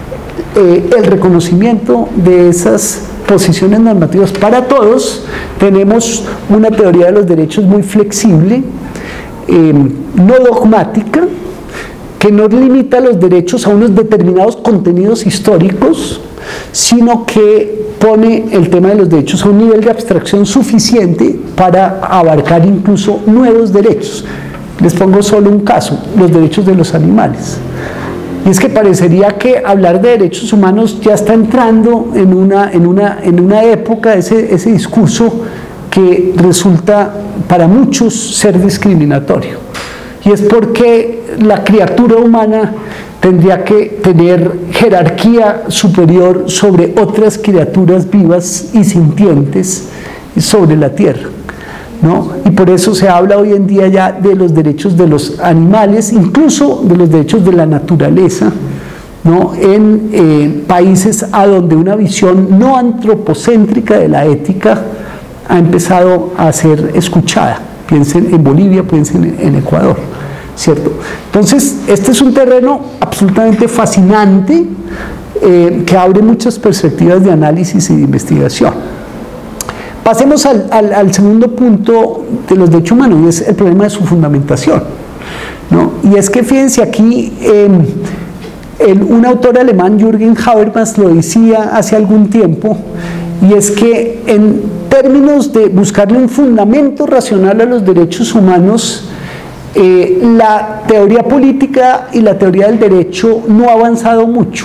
B: eh, el reconocimiento de esas posiciones normativas para todos, tenemos una teoría de los derechos muy flexible, Eh, no dogmática, que no limita los derechos a unos determinados contenidos históricos, sino que pone el tema de los derechos a un nivel de abstracción suficiente para abarcar incluso nuevos derechos. Les pongo solo un caso, los derechos de los animales. Y es que parecería que hablar de derechos humanos ya está entrando en una, en una, en una época, ese, ese discurso que resulta para muchos ser discriminatorio, y es porque la criatura humana tendría que tener jerarquía superior sobre otras criaturas vivas y sintientes sobre la tierra, ¿no? Y por eso se habla hoy en día ya de los derechos de los animales, incluso de los derechos de la naturaleza, ¿no?, en eh, países a donde una visión no antropocéntrica de la ética ha empezado a ser escuchada. Piensen en Bolivia, piensen en Ecuador, ¿cierto? Entonces, este es un terreno absolutamente fascinante eh, que abre muchas perspectivas de análisis y de investigación. Pasemos al, al, al segundo punto de los derechos humanos, y es el problema de su fundamentación, ¿no? Y es que fíjense aquí, eh, el, un autor alemán, Jürgen Habermas, lo decía hace algún tiempo, y es que en términos de buscarle un fundamento racional a los derechos humanos, eh, la teoría política y la teoría del derecho no ha avanzado mucho,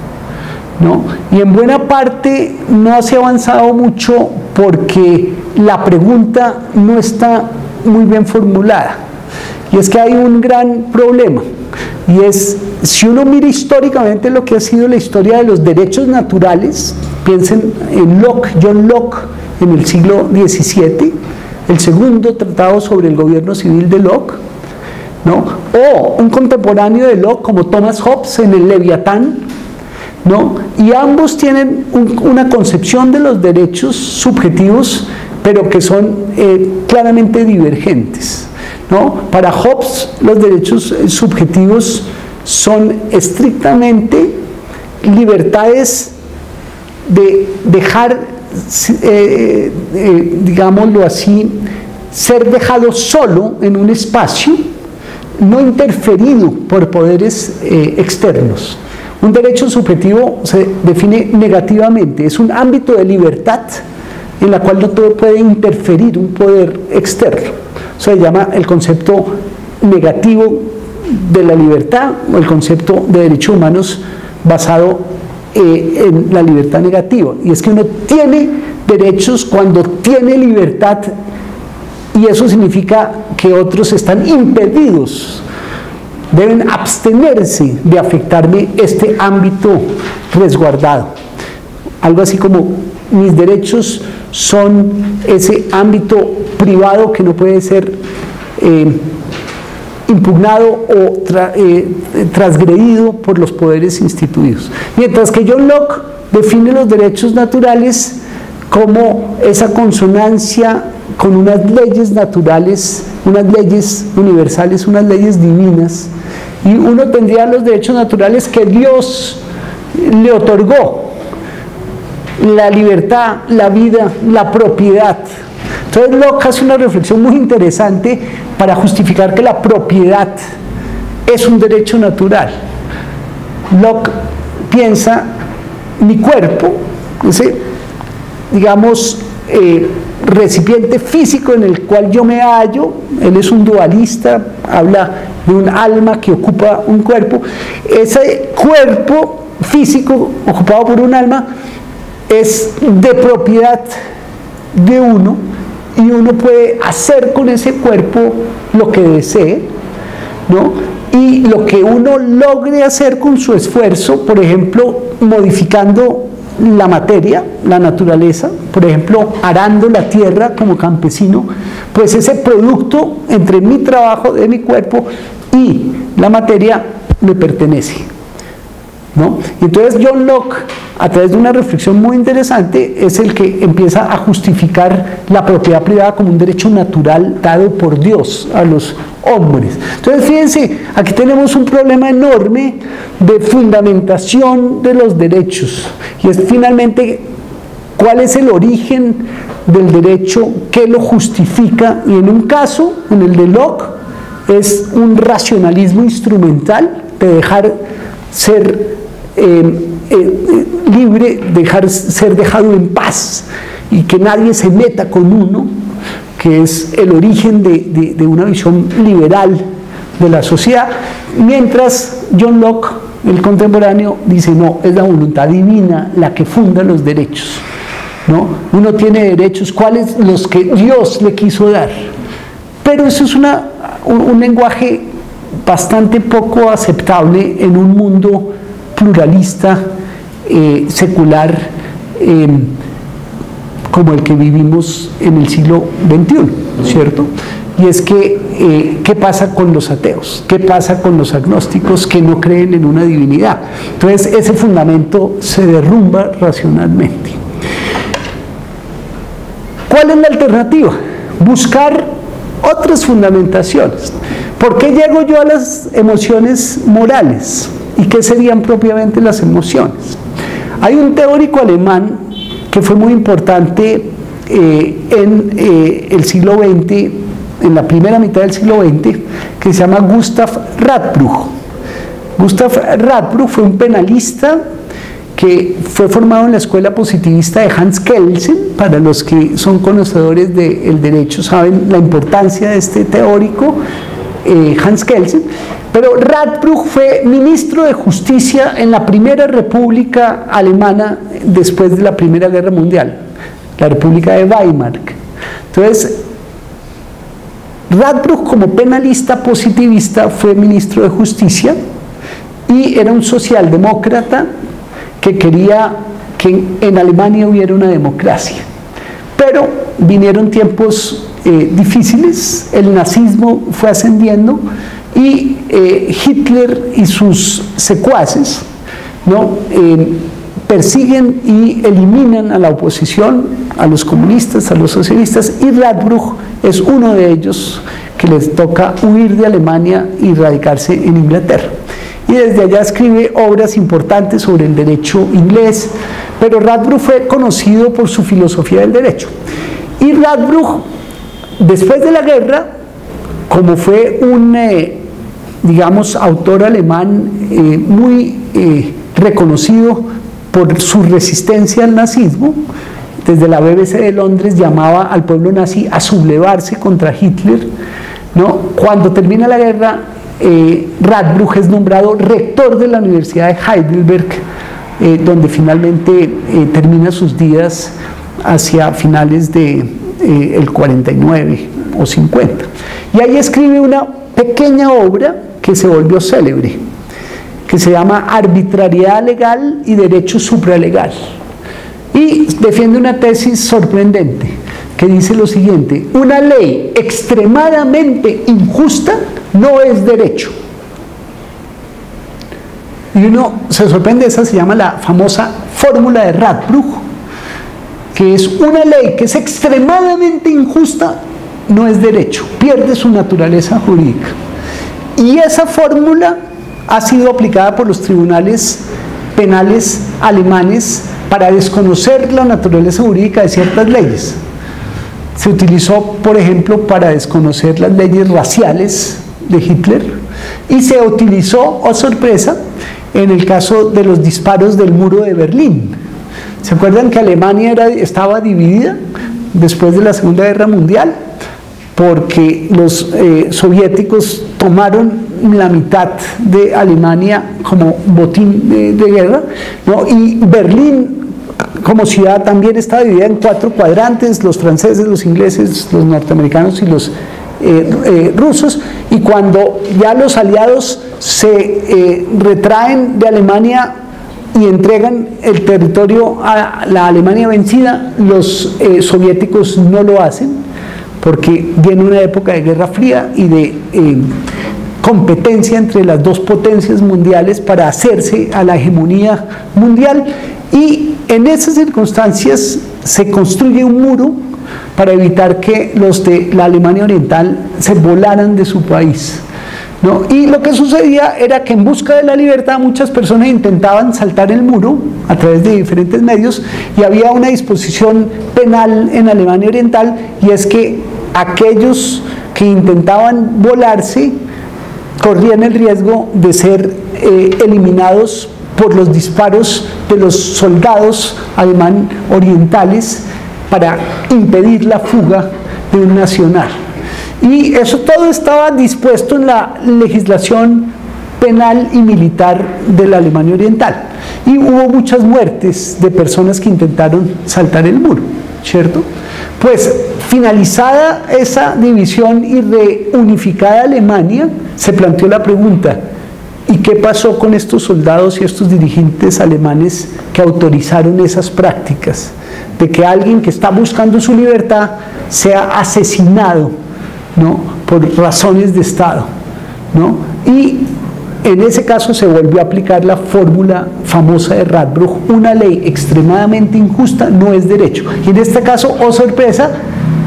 B: ¿no? Y en buena parte no se ha avanzado mucho porque la pregunta no está muy bien formulada. Y es que hay un gran problema, y es, si uno mira históricamente lo que ha sido la historia de los derechos naturales, piensen en Locke, John Locke, en el siglo diecisiete, el segundo tratado sobre el gobierno civil de Locke, ¿no? O un contemporáneo de Locke como Thomas Hobbes en el Leviatán, ¿no? Y ambos tienen un, una concepción de los derechos subjetivos, pero que son eh, claramente divergentes, ¿no? Para Hobbes, los derechos subjetivos son estrictamente libertades de dejar, eh, eh, digámoslo así, ser dejado solo en un espacio, no interferido por poderes eh, externos. Un derecho subjetivo se define negativamente, es un ámbito de libertad en la cual no todo puede interferir un poder externo. Se llama el concepto negativo de la libertad, o el concepto de derechos humanos basado eh, en la libertad negativa. Y es que uno tiene derechos cuando tiene libertad, y eso significa que otros están impedidos, deben abstenerse de afectarme este ámbito resguardado. Algo así como mis derechos son ese ámbito privado que no puede ser eh, impugnado o tra, eh, transgredido por los poderes instituidos. Mientras que John Locke define los derechos naturales como esa consonancia con unas leyes naturales, unas leyes universales, unas leyes divinas, y uno tendría los derechos naturales que Dios le otorgó: la libertad, la vida, la propiedad. Entonces Locke hace una reflexión muy interesante para justificar que la propiedad es un derecho natural. Locke piensa, mi cuerpo, ese, digamos, eh, recipiente físico en el cual yo me hallo, él es un dualista, habla de un alma que ocupa un cuerpo, ese cuerpo físico ocupado por un alma es de propiedad de uno, y uno puede hacer con ese cuerpo lo que desee, ¿no? Y lo que uno logre hacer con su esfuerzo, por ejemplo, modificando la materia, la naturaleza, por ejemplo, arando la tierra como campesino, pues ese producto entre mi trabajo de mi cuerpo y la materia me pertenece, ¿no? Entonces John Locke, a través de una reflexión muy interesante, es el que empieza a justificar la propiedad privada como un derecho natural dado por Dios a los hombres. Entonces fíjense, aquí tenemos un problema enorme de fundamentación de los derechos, y es finalmente cuál es el origen del derecho, qué lo justifica, y en un caso, en el de Locke, es un racionalismo instrumental de dejar ser eh, eh, libre, dejar ser dejado en paz y que nadie se meta con uno, que es el origen de, de, de una visión liberal de la sociedad, mientras John Locke, el contemporáneo, dice no, es la voluntad divina la que funda los derechos, ¿no? Uno tiene derechos, ¿cuáles? Los que Dios le quiso dar. Pero eso es una, un, un lenguaje bastante poco aceptable en un mundo pluralista, eh, secular, eh, como el que vivimos en el siglo veintiuno, ¿cierto? Y es que, eh, ¿qué pasa con los ateos? ¿Qué pasa con los agnósticos que no creen en una divinidad? Entonces, ese fundamento se derrumba racionalmente. ¿Cuál es la alternativa? Buscar otras fundamentaciones. ¿Por qué llego yo a las emociones morales? ¿Y qué serían propiamente las emociones? Hay un teórico alemán que fue muy importante eh, en eh, el siglo veinte, en la primera mitad del siglo veinte, que se llama Gustav Radbruch. Gustav Radbruch fue un penalista que fue formado en la escuela positivista de Hans Kelsen. Para los que son conocedores del derecho saben la importancia de este teórico, eh, Hans Kelsen. Pero Radbruch fue ministro de Justicia en la primera república alemana después de la Primera Guerra Mundial, la República de Weimar. Entonces, Radbruch, como penalista positivista, fue ministro de Justicia y era un socialdemócrata que quería que en Alemania hubiera una democracia. Pero vinieron tiempos eh, difíciles, el nazismo fue ascendiendo y eh, Hitler y sus secuaces, ¿no? eh, persiguen y eliminan a la oposición, a los comunistas, a los socialistas, y Radbruch es uno de ellos que les toca huir de Alemania y radicarse en Inglaterra. Y desde allá escribe obras importantes sobre el derecho inglés, pero Radbruch fue conocido por su filosofía del derecho. Y Radbruch, después de la guerra, como fue un, eh, digamos, autor alemán eh, muy eh, reconocido por su resistencia al nazismo, desde la B B C de Londres llamaba al pueblo nazi a sublevarse contra Hitler, ¿no? Cuando termina la guerra, eh, Radbruch es nombrado rector de la Universidad de Heidelberg, eh, donde finalmente eh, termina sus días hacia finales de eh, el cuarenta y nueve o cincuenta. Y ahí escribe una pequeña obra que se volvió célebre, que se llama Arbitrariedad Legal y Derecho Supralegal. Y defiende una tesis sorprendente que dice lo siguiente: una ley extremadamente injusta no es derecho. Y uno se sorprende, esa se llama la famosa fórmula de Radbruch, que es una ley que es extremadamente injusta no es derecho, pierde su naturaleza jurídica. Y esa fórmula ha sido aplicada por los tribunales penales alemanes para desconocer la naturaleza jurídica de ciertas leyes. Se utilizó, por ejemplo, para desconocer las leyes raciales de Hitler, y se utilizó, oh sorpresa, en el caso de los disparos del muro de Berlín. ¿Se acuerdan que Alemania era, estaba dividida después de la Segunda Guerra Mundial? Porque los eh, soviéticos tomaron la mitad de Alemania como botín de, de guerra, ¿no? Y Berlín como ciudad también estaba dividida en cuatro cuadrantes: los franceses, los ingleses, los norteamericanos y los eh, eh, rusos. Y cuando ya los aliados se eh, retraen de Alemania y entregan el territorio a la Alemania vencida, los eh, soviéticos no lo hacen, porque viene una época de Guerra Fría y de eh, competencia entre las dos potencias mundiales para hacerse a la hegemonía mundial, y en esas circunstancias se construye un muro para evitar que los de la Alemania Oriental se volaran de su país, ¿no? Y lo que sucedía era que en busca de la libertad muchas personas intentaban saltar el muro a través de diferentes medios, y había una disposición penal en Alemania Oriental, y es que aquellos que intentaban volarse corrían el riesgo de ser eh, eliminados por los disparos de los soldados alemán orientales para impedir la fuga de un nacional. Y eso todo estaba dispuesto en la legislación penal y militar de la Alemania Oriental. Y hubo muchas muertes de personas que intentaron saltar el muro, ¿cierto? Pues finalizada esa división y reunificada Alemania, se planteó la pregunta: ¿y qué pasó con estos soldados y estos dirigentes alemanes que autorizaron esas prácticas? De que alguien que está buscando su libertad sea asesinado, ¿no?, por razones de Estado, ¿no? Y en ese caso se volvió a aplicar la fórmula famosa de Radbruch: una ley extremadamente injusta no es derecho. Y en este caso, oh sorpresa,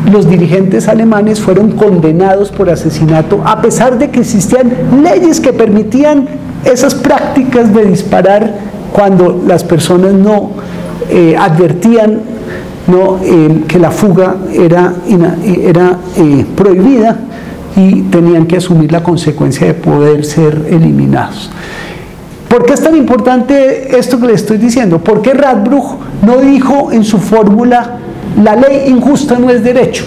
B: los dirigentes alemanes fueron condenados por asesinato, a pesar de que existían leyes que permitían esas prácticas de disparar cuando las personas no eh, advertían no, eh, que la fuga era, era eh, prohibida y tenían que asumir la consecuencia de poder ser eliminados. ¿Por qué es tan importante esto que le estoy diciendo? ¿Por qué Radbruch no dijo en su fórmula la ley injusta no es derecho,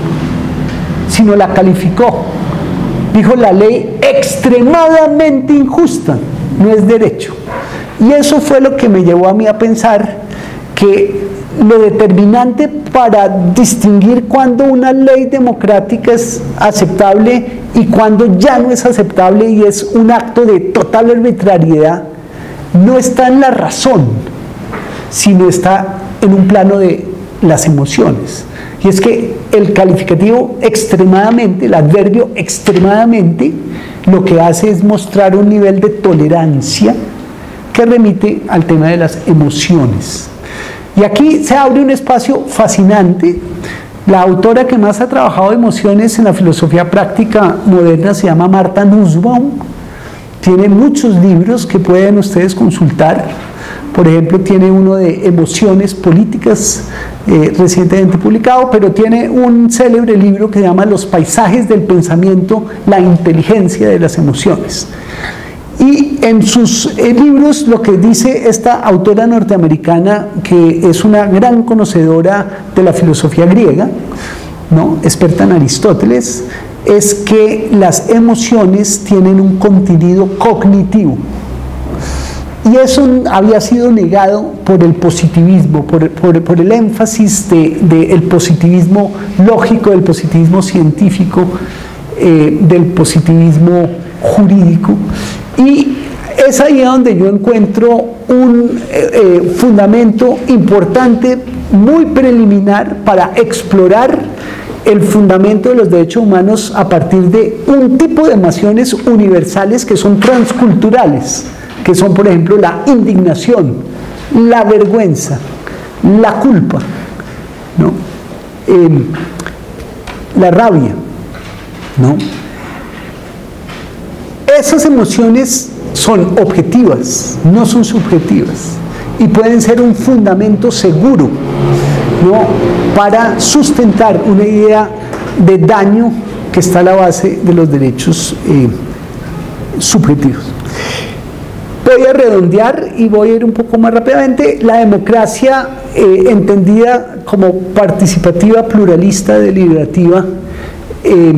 B: sino la calificó? Dijo la ley extremadamente injusta no es derecho. Y eso fue lo que me llevó a mí a pensar que lo determinante para distinguir cuándo una ley democrática es aceptable y cuándo ya no es aceptable y es un acto de total arbitrariedad, no está en la razón, sino está en un plano de las emociones. Y es que el calificativo extremadamente, el adverbio extremadamente, lo que hace es mostrar un nivel de tolerancia que remite al tema de las emociones. Y aquí se abre un espacio fascinante. La autora que más ha trabajado emociones en la filosofía práctica moderna se llama Martha Nussbaum. Tiene muchos libros que pueden ustedes consultar. Por ejemplo, tiene uno de emociones políticas eh, recientemente publicado, pero tiene un célebre libro que se llama Los paisajes del pensamiento, la inteligencia de las emociones. Y en sus eh, libros lo que dice esta autora norteamericana, que es una gran conocedora de la filosofía griega, ¿no?, experta en Aristóteles, es que las emociones tienen un contenido cognitivo. Y eso había sido negado por el positivismo, por, por, por el énfasis del de, de positivismo lógico, del positivismo científico, eh, del positivismo jurídico. Y es ahí donde yo encuentro un eh, eh, fundamento importante, muy preliminar, para explorar el fundamento de los derechos humanos a partir de un tipo de emociones universales que son transculturales, que son, por ejemplo, la indignación, la vergüenza, la culpa, ¿no?, eh, la rabia, ¿no? Esas emociones son objetivas, no son subjetivas, y pueden ser un fundamento seguro, ¿no?, para sustentar una idea de daño que está a la base de los derechos eh, subjetivos. Voy a redondear y voy a ir un poco más rápidamente. La democracia, eh, entendida como participativa, pluralista, deliberativa, eh,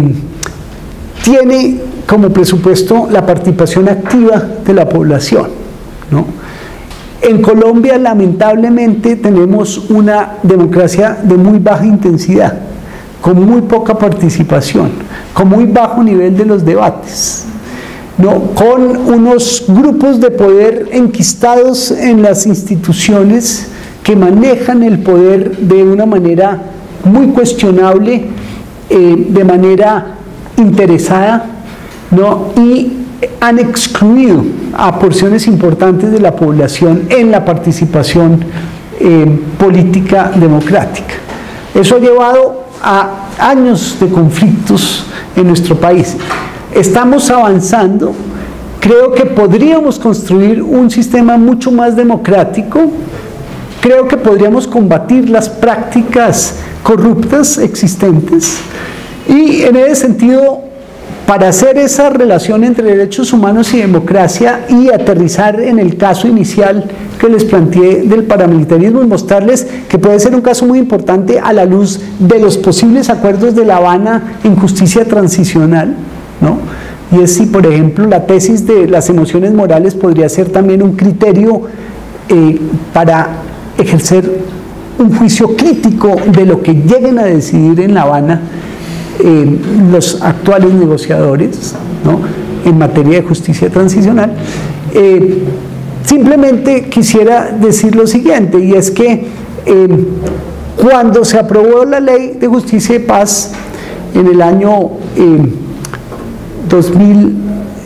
B: tiene como presupuesto la participación activa de la población, ¿no? En Colombia, lamentablemente, tenemos una democracia de muy baja intensidad, con muy poca participación, con muy bajo nivel de los debates, ¿no?, con unos grupos de poder enquistados en las instituciones que manejan el poder de una manera muy cuestionable, eh, de manera interesada, ¿no?, y han excluido a porciones importantes de la población en la participación eh, política democrática. Eso ha llevado a años de conflictos en nuestro país. Estamos avanzando, creo que podríamos construir un sistema mucho más democrático, creo que podríamos combatir las prácticas corruptas existentes, y en ese sentido, para hacer esa relación entre derechos humanos y democracia y aterrizar en el caso inicial que les planteé del paramilitarismo y mostrarles que puede ser un caso muy importante a la luz de los posibles acuerdos de La Habana en justicia transicional, ¿no? Y es si, por ejemplo, la tesis de las emociones morales podría ser también un criterio eh, para ejercer un juicio crítico de lo que lleguen a decidir en La Habana Eh, los actuales negociadores, ¿no?, en materia de justicia transicional. Eh, simplemente quisiera decir lo siguiente, y es que eh, cuando se aprobó la Ley de Justicia y Paz en el año eh, dos mil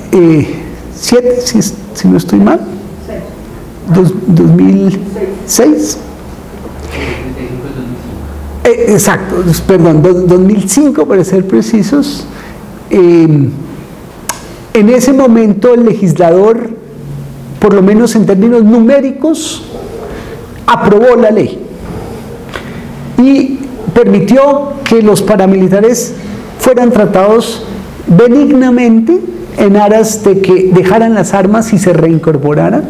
B: siete, si, si no estoy mal, dos, dos mil seis, Eh, exacto, perdón, dos mil cinco para ser precisos. Eh, en ese momento el legislador, por lo menos en términos numéricos, aprobó la ley y permitió que los paramilitares fueran tratados benignamente en aras de que dejaran las armas y se reincorporaran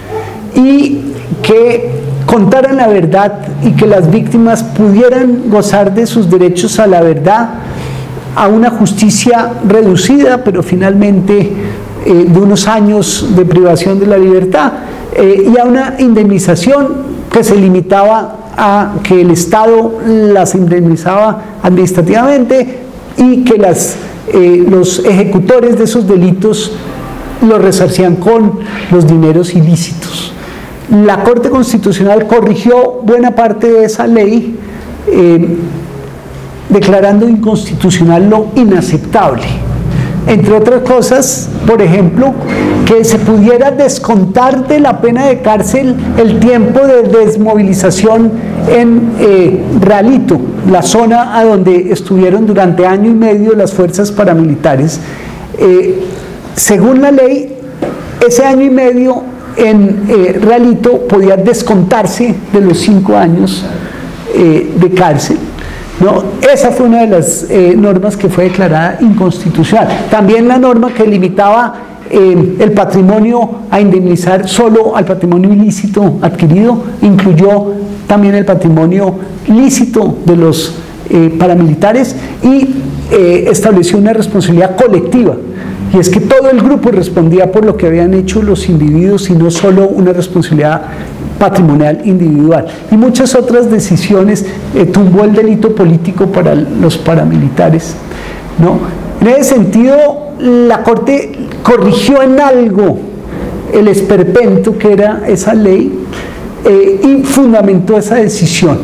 B: y que contaran la verdad y que las víctimas pudieran gozar de sus derechos a la verdad, a una justicia reducida, pero finalmente eh, de unos años de privación de la libertad, eh, y a una indemnización que se limitaba a que el Estado las indemnizaba administrativamente y que las, eh, los ejecutores de esos delitos los resarcían con los dineros ilícitos. La Corte Constitucional corrigió buena parte de esa ley, eh, declarando inconstitucional lo inaceptable. Entre otras cosas, por ejemplo, que se pudiera descontar de la pena de cárcel el tiempo de desmovilización en eh, Ralito, la zona a donde estuvieron durante año y medio las fuerzas paramilitares. Eh, según la ley, ese año y medio en eh, Ralito podía descontarse de los cinco años eh, de cárcel. ¿No? Esa fue una de las eh, normas que fue declarada inconstitucional. También la norma que limitaba eh, el patrimonio a indemnizar solo al patrimonio ilícito adquirido incluyó también el patrimonio lícito de los eh, paramilitares y eh, estableció una responsabilidad colectiva. Y es que todo el grupo respondía por lo que habían hecho los individuos y no solo una responsabilidad patrimonial individual. Y muchas otras decisiones, eh, tumbó el delito político para los paramilitares, ¿no? En ese sentido, la Corte corrigió en algo el esperpento que era esa ley eh, y fundamentó esa decisión.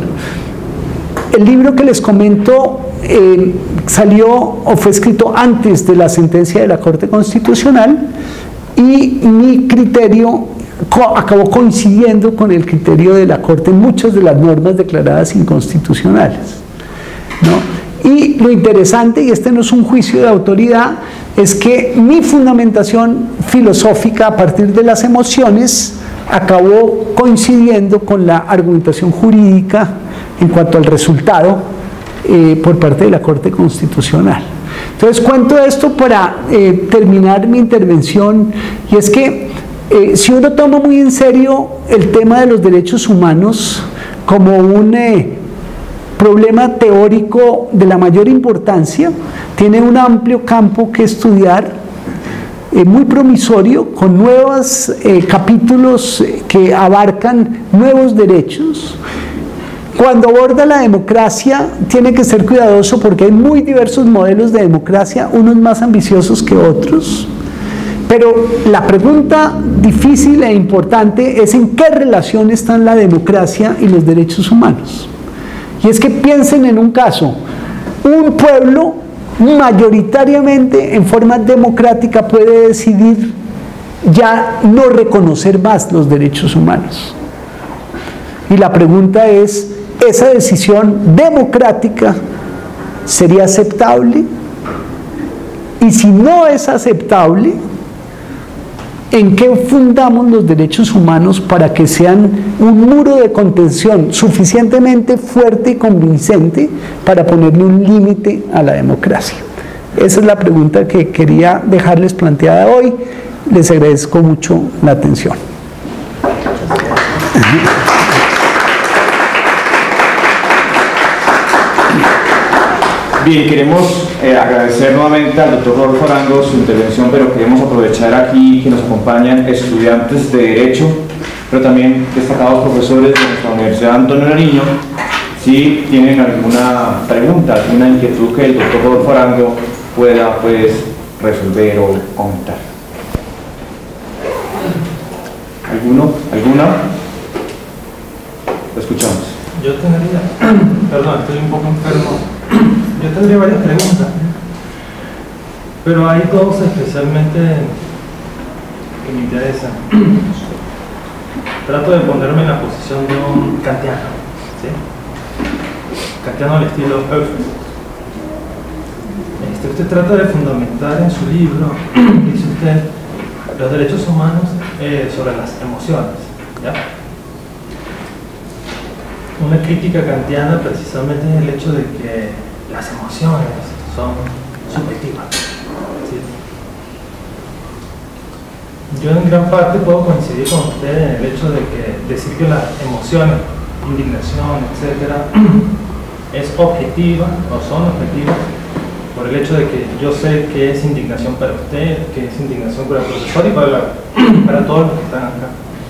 B: El libro que les comento eh, salió o fue escrito antes de la sentencia de la Corte Constitucional y mi criterio co acabó coincidiendo con el criterio de la Corte en muchas de las normas declaradas inconstitucionales, ¿no? Y lo interesante, y este no es un juicio de autoridad, es que mi fundamentación filosófica a partir de las emociones acabó coincidiendo con la argumentación jurídica en cuanto al resultado eh, por parte de la Corte Constitucional. Entonces cuento esto para eh, terminar mi intervención, y es que eh, si uno toma muy en serio el tema de los derechos humanos como un eh, problema teórico de la mayor importancia, tiene un amplio campo que estudiar, eh, muy promisorio, con nuevos eh, capítulos que abarcan nuevos derechos. Cuando aborda la democracia tiene que ser cuidadoso porque hay muy diversos modelos de democracia, unos más ambiciosos que otros, pero la pregunta difícil e importante es en qué relación están la democracia y los derechos humanos. Y es que piensen en un caso, un pueblo mayoritariamente en forma democrática puede decidir ya no reconocer más los derechos humanos. Y la pregunta es, ¿esa decisión democrática sería aceptable? Y si no es aceptable, ¿en qué fundamos los derechos humanos para que sean un muro de contención suficientemente fuerte y convincente para ponerle un límite a la democracia? Esa es la pregunta que quería dejarles planteada hoy. Les agradezco mucho la atención.
A: Bien, queremos eh, agradecer nuevamente al doctor Rodolfo Arango su intervención, pero queremos aprovechar aquí que nos acompañan estudiantes de Derecho, pero también destacados profesores de nuestra Universidad Antonio Nariño. Si tienen alguna pregunta, alguna inquietud que el doctor Rodolfo Arango pueda pues, resolver o comentar. ¿Alguno? ¿Alguna? Lo escuchamos.
C: Yo tendría, perdón, estoy un poco enfermo. Yo tendría varias preguntas, pero hay dos especialmente que me interesan. Trato de ponerme en la posición de un kantiano, ¿sí? kantiano al estilo Höfner. Este, usted trata de fundamentar en su libro, dice usted, los derechos humanos eh, sobre las emociones, ¿ya? Una crítica kantiana precisamente es el hecho de que las emociones son subjetivas, ¿sí? Yo en gran parte puedo coincidir con usted en el hecho de que decir que las emociones, indignación, etcétera, es objetiva o son objetivas por el hecho de que yo sé que es indignación para usted, que es indignación para el profesor y para, la, para todos los que están acá.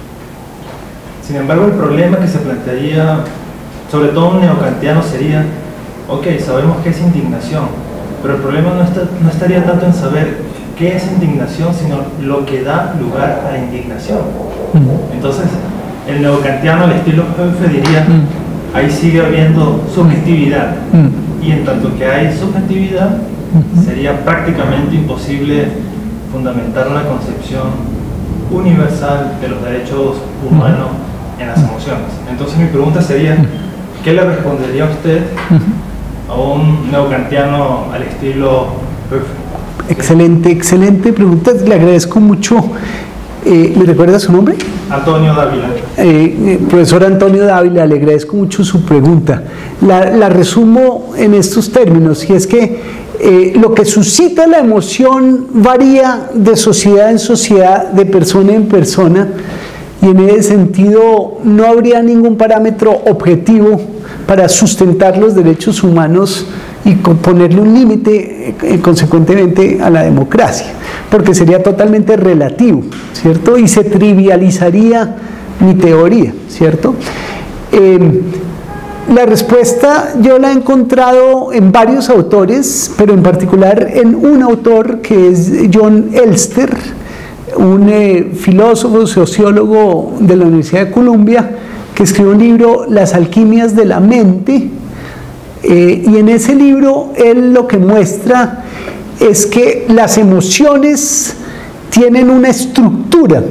C: Sin embargo, el problema que se plantearía, sobre todo un neokantiano, sería, ok, sabemos qué es indignación, pero el problema no, está, no estaría tanto en saber qué es indignación, sino lo que da lugar a la indignación. Entonces, el neokantiano al estilo Höfner diría, ahí sigue habiendo subjetividad, y en tanto que hay subjetividad, sería prácticamente imposible fundamentar una concepción universal de los derechos humanos en las emociones. Entonces mi pregunta sería, ¿qué le respondería a usted a un neokantiano al estilo Höfner?
B: Excelente, excelente pregunta, le agradezco mucho. Eh, ¿Me recuerda su nombre?
C: Antonio Dávila.
B: Eh, eh, profesor Antonio Dávila, le agradezco mucho su pregunta. La, la resumo en estos términos, y es que eh, lo que suscita la emoción varía de sociedad en sociedad, de persona en persona, y en ese sentido no habría ningún parámetro objetivo para sustentar los derechos humanos y ponerle un límite eh, consecuentemente a la democracia, porque sería totalmente relativo, ¿cierto? Y se trivializaría mi teoría, ¿cierto? Eh, la respuesta yo la he encontrado en varios autores, pero en particular en un autor que es John Elster, un eh, filósofo, sociólogo de la Universidad de Columbia, que escribió un libro, Las alquimias de la mente. Eh, y en ese libro él lo que muestra es que las emociones tienen una estructura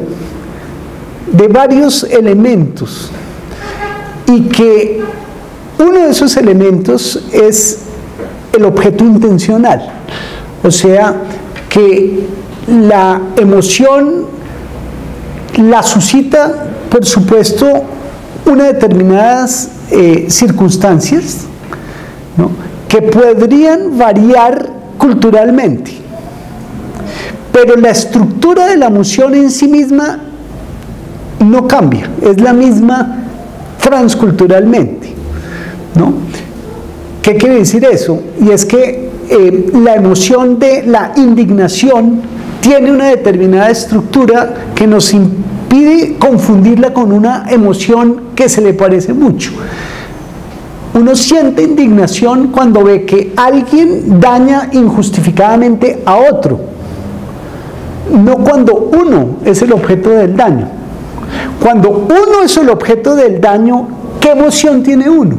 B: de varios elementos y que uno de esos elementos es el objeto intencional, o sea que la emoción la suscita, por supuesto, unas determinadas eh, circunstancias, ¿no?, que podrían variar culturalmente, pero la estructura de la emoción en sí misma no cambia, es la misma transculturalmente, ¿no? ¿Qué quiere decir eso? Y es que eh, la emoción de la indignación tiene una determinada estructura que nos impide confundirla con una emoción que se le parece mucho. Uno siente indignación cuando ve que alguien daña injustificadamente a otro, no cuando uno es el objeto del daño. Cuando uno es el objeto del daño, ¿qué emoción tiene uno?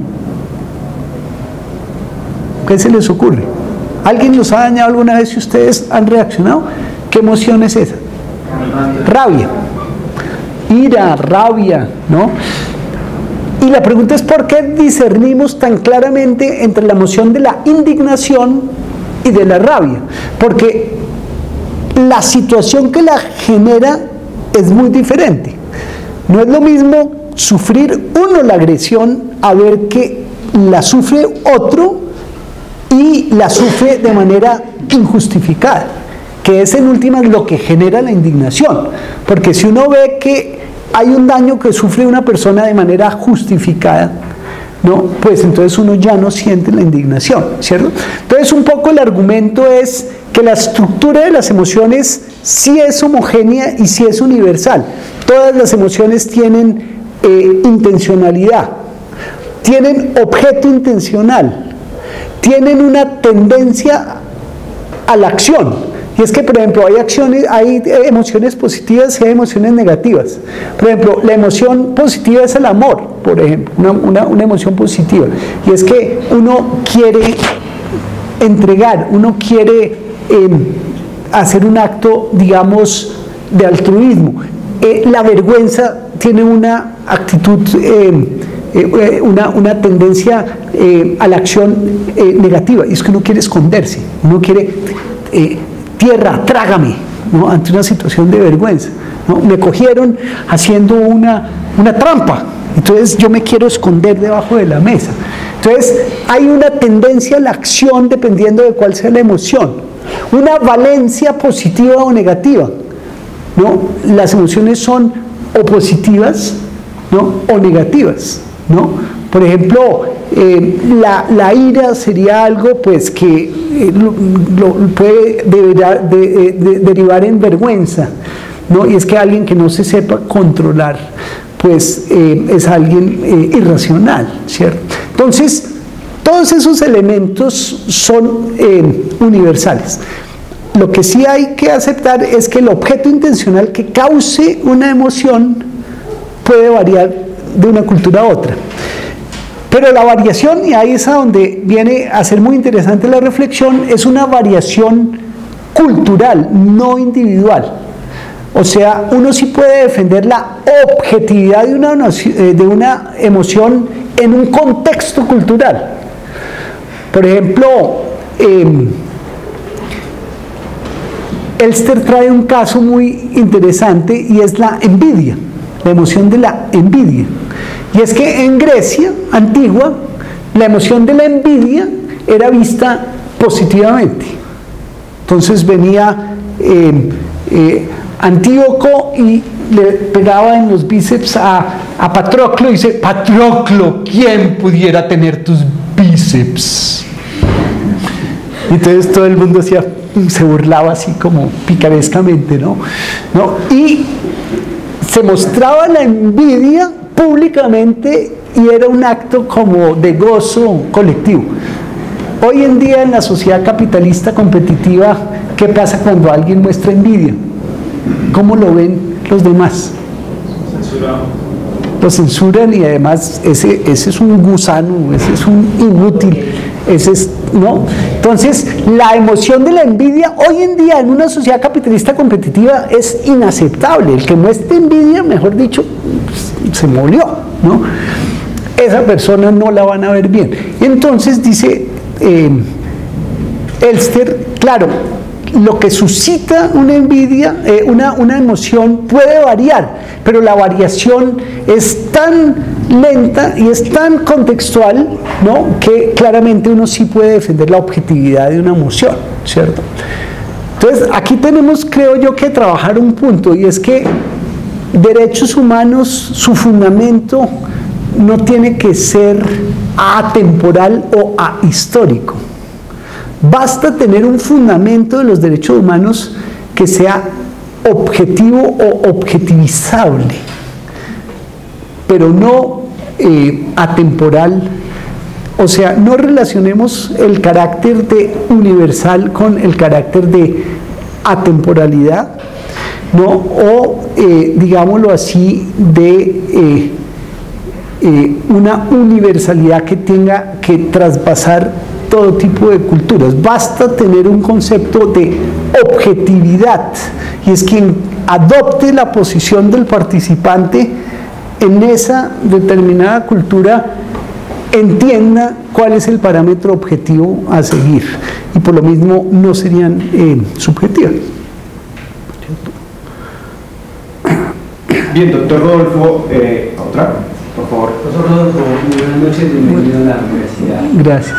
B: ¿Qué se les ocurre? ¿Alguien los ha dañado alguna vez y ustedes han reaccionado? ¿Qué emoción es esa? Rabia, ira, rabia, ¿no? Y la pregunta es, ¿por qué discernimos tan claramente entre la emoción de la indignación y de la rabia? Porque la situación que la genera es muy diferente. No es lo mismo sufrir uno la agresión a ver que la sufre otro y la sufre de manera injustificada, que es en últimas lo que genera la indignación. Porque si uno ve que hay un daño que sufre una persona de manera justificada, ¿no?, pues entonces uno ya no siente la indignación, ¿cierto? Entonces un poco el argumento es que la estructura de las emociones sí es homogénea y sí es universal. Todas las emociones tienen eh, intencionalidad, tienen objeto intencional, tienen una tendencia a la acción. Y es que, por ejemplo, hay acciones, hay emociones positivas y hay emociones negativas. Por ejemplo, la emoción positiva es el amor, por ejemplo, una, una, una emoción positiva. Y es que uno quiere entregar, uno quiere eh, hacer un acto, digamos, de altruismo. Eh, la vergüenza tiene una actitud eh, eh, una, una tendencia eh, a la acción eh, negativa, y es que uno quiere esconderse, uno quiere, eh, tierra, trágame, ¿no? Ante una situación de vergüenza, ¿no? Me cogieron haciendo una, una trampa, entonces yo me quiero esconder debajo de la mesa. Entonces hay una tendencia a la acción dependiendo de cuál sea la emoción, una valencia positiva o negativa, ¿no? Las emociones son o positivas, ¿no? O negativas, ¿no? Por ejemplo, eh, la, la ira sería algo pues que eh, lo, lo puede deberá, de, de, derivar en vergüenza, ¿no? Y es que alguien que no se sepa controlar pues eh, es alguien eh, irracional, ¿cierto? Entonces, todos esos elementos son eh, universales. Lo que sí hay que aceptar es que el objeto intencional que cause una emoción puede variar de una cultura a otra. Pero la variación, y ahí es a donde viene a ser muy interesante la reflexión, es una variación cultural, no individual. O sea, uno sí puede defender la objetividad de una, de una emoción en un contexto cultural. Por ejemplo, eh, Elster trae un caso muy interesante y es la envidia, la emoción de la envidia. Y es que en Grecia antigua, la emoción de la envidia era vista positivamente. Entonces venía eh, eh, Antíoco y le pegaba en los bíceps a, a Patroclo y dice: Patroclo, ¿quién pudiera tener tus bíceps? Y entonces todo el mundo hacía, se burlaba así como picarescamente, ¿no? ¿no? Y se mostraba la envidia públicamente y era un acto como de gozo colectivo. Hoy en día en la sociedad capitalista competitiva, ¿qué pasa cuando alguien muestra envidia? ¿Cómo lo ven los demás?
C: Censurado.
B: Lo censuran y además ese, ese es un gusano, ese es un inútil, ese es, ¿no? Entonces, la emoción de la envidia hoy en día en una sociedad capitalista competitiva es inaceptable. El que muestre envidia, mejor dicho, se molió, ¿no? Esa persona no la van a ver bien. Entonces dice eh, Elster, claro, lo que suscita una envidia, eh, una, una emoción puede variar, pero la variación es tan lenta y es tan contextual, ¿no? Que claramente uno sí puede defender la objetividad de una emoción, ¿cierto? Entonces, aquí tenemos, creo yo, que trabajar un punto, y es que derechos humanos, su fundamento no tiene que ser atemporal o ahistórico. Basta tener un fundamento de los derechos humanos que sea objetivo o objetivizable, pero no eh, atemporal. O sea, no relacionemos el carácter de universal con el carácter de atemporalidad, ¿no? O, eh, digámoslo así, de eh, eh, una universalidad que tenga que traspasar todo tipo de culturas. Basta tener un concepto de objetividad, y es quien adopte la posición del participante en esa determinada cultura entienda cuál es el parámetro objetivo a seguir, y por lo mismo no serían eh, subjetivas.
A: Bien, doctor Rodolfo, eh, otra, por favor.
D: Profesor Rodolfo, buenas noches, bienvenido a la universidad.
B: Gracias.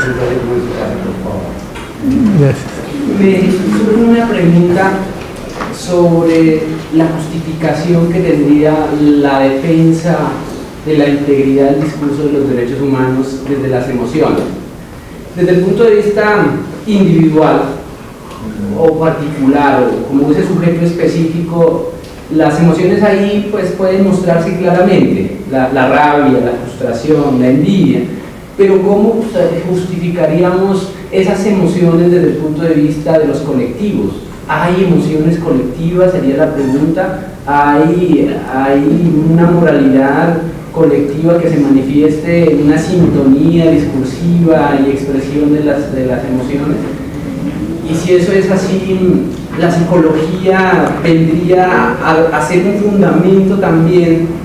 B: Gracias.
D: Me surge una pregunta sobre la justificación que tendría la defensa de la integridad del discurso de los derechos humanos desde las emociones. Desde el punto de vista individual o particular, o como ese sujeto específico, las emociones ahí pues pueden mostrarse claramente, la, la rabia, la frustración, la envidia, pero ¿cómo justificaríamos esas emociones desde el punto de vista de los colectivos? ¿Hay emociones colectivas? Sería la pregunta. ¿Hay, hay una moralidad colectiva que se manifieste en una sintonía discursiva y expresión de las, de las emociones? Y si eso es así, la psicología vendría a, a ser un fundamento también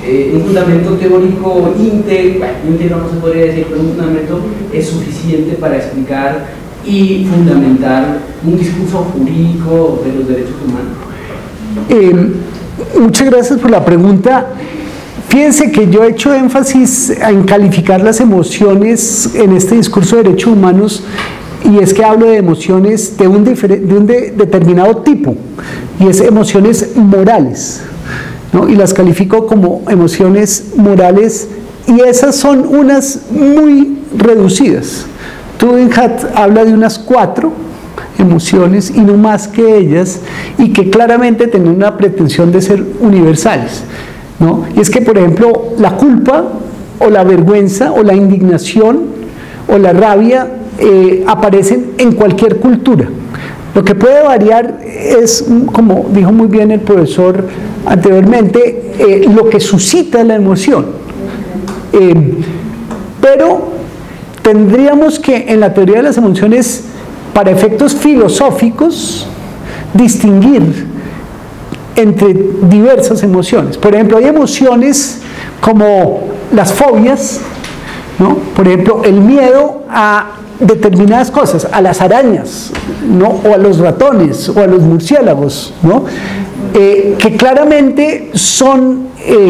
D: eh, un fundamento teórico íntegro, bueno, íntegro no se podría decir, pero un fundamento es suficiente para explicar y fundamentar un discurso jurídico de los derechos humanos?
B: Eh, muchas gracias por la pregunta. Fíjense que yo he hecho énfasis en calificar las emociones en este discurso de derechos humanos, y es que hablo de emociones de un, de un de determinado tipo, y es emociones morales, ¿no? Y las califico como emociones morales, y esas son unas muy reducidas. Tugendhat habla de unas cuatro emociones y no más que ellas, y que claramente tienen una pretensión de ser universales, ¿no? Y es que, por ejemplo, la culpa o la vergüenza o la indignación o la rabia eh, aparecen en cualquier cultura. Lo que puede variar es, como dijo muy bien el profesor anteriormente, eh, lo que suscita la emoción. Eh, pero tendríamos que, en la teoría de las emociones, para efectos filosóficos, distinguir entre diversas emociones. Por ejemplo, hay emociones como las fobias, ¿no? Por ejemplo, el miedo a determinadas cosas, a las arañas, ¿no? O a los ratones, o a los murciélagos, ¿no? Eh, que claramente son eh,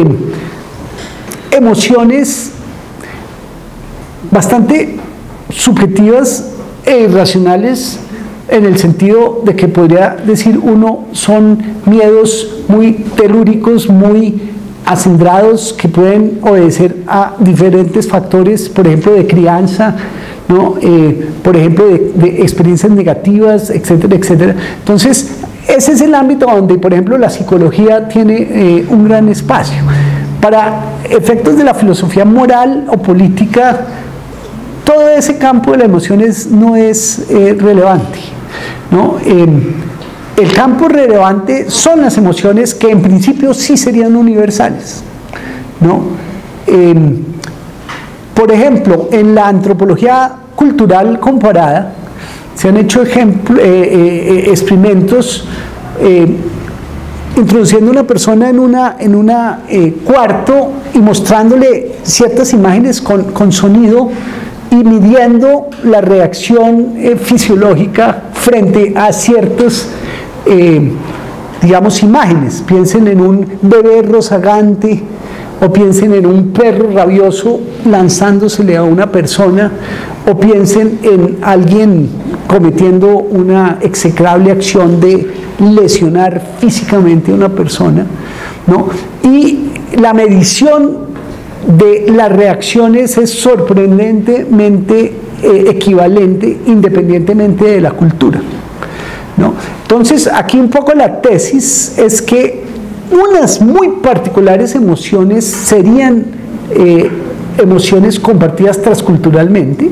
B: emociones bastante subjetivas e irracionales, en el sentido de que podría decir uno son miedos muy telúricos, muy acendrados, que pueden obedecer a diferentes factores, por ejemplo, de crianza, ¿no? Eh, por ejemplo, de, de experiencias negativas, etcétera, etcétera. Entonces, ese es el ámbito donde, por ejemplo, la psicología tiene eh, un gran espacio. Para efectos de la filosofía moral o política, todo ese campo de las emociones no es eh, relevante, ¿no? Eh, el campo relevante son las emociones, que en principio sí serían universales, ¿no? Eh, por ejemplo, en la antropología cultural comparada se han hecho ejemplo, eh, eh, experimentos eh, introduciendo a una persona en una en una eh, cuarto y mostrándole ciertas imágenes con, con sonido, y midiendo la reacción eh, fisiológica frente a ciertas, eh, digamos, imágenes. Piensen en un bebé rozagante, o piensen en un perro rabioso lanzándosele a una persona, o piensen en alguien cometiendo una execrable acción de lesionar físicamente a una persona, ¿no? Y la medición de las reacciones es sorprendentemente eh, equivalente, independientemente de la cultura, ¿no? Entonces, aquí un poco la tesis es que unas muy particulares emociones serían eh, emociones compartidas transculturalmente,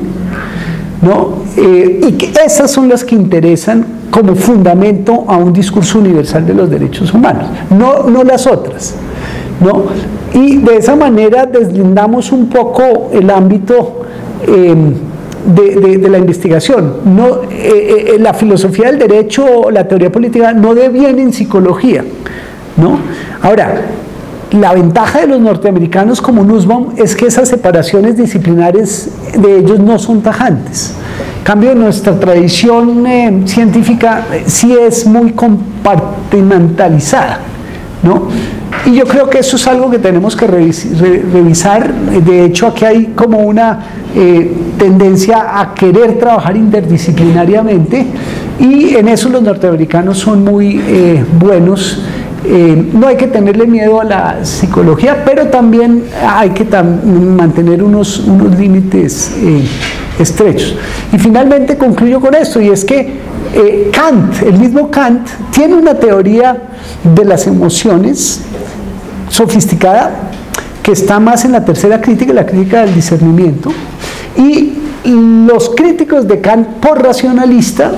B: ¿no? Eh, y que esas son las que interesan como fundamento a un discurso universal de los derechos humanos, no, no las otras, ¿no? Y de esa manera deslindamos un poco el ámbito eh, de, de, de la investigación. No, eh, eh, la filosofía del derecho o la teoría política no deviene en psicología, ¿no? Ahora, la ventaja de los norteamericanos como Nussbaum es que esas separaciones disciplinares de ellos no son tajantes. En cambio, nuestra tradición eh, científica eh, sí es muy compartimentalizada, ¿no? Y yo creo que eso es algo que tenemos que revis re revisar. De hecho, aquí hay como una eh, tendencia a querer trabajar interdisciplinariamente, y en eso los norteamericanos son muy eh, buenos. Eh, no hay que tenerle miedo a la psicología, pero también hay que tam mantener unos, unos límites eh, estrechos. Y finalmente concluyo con esto, y es que eh, Kant, el mismo Kant, tiene una teoría de las emociones sofisticada, que está más en la tercera crítica, la crítica del discernimiento, y los críticos de Kant por racionalista,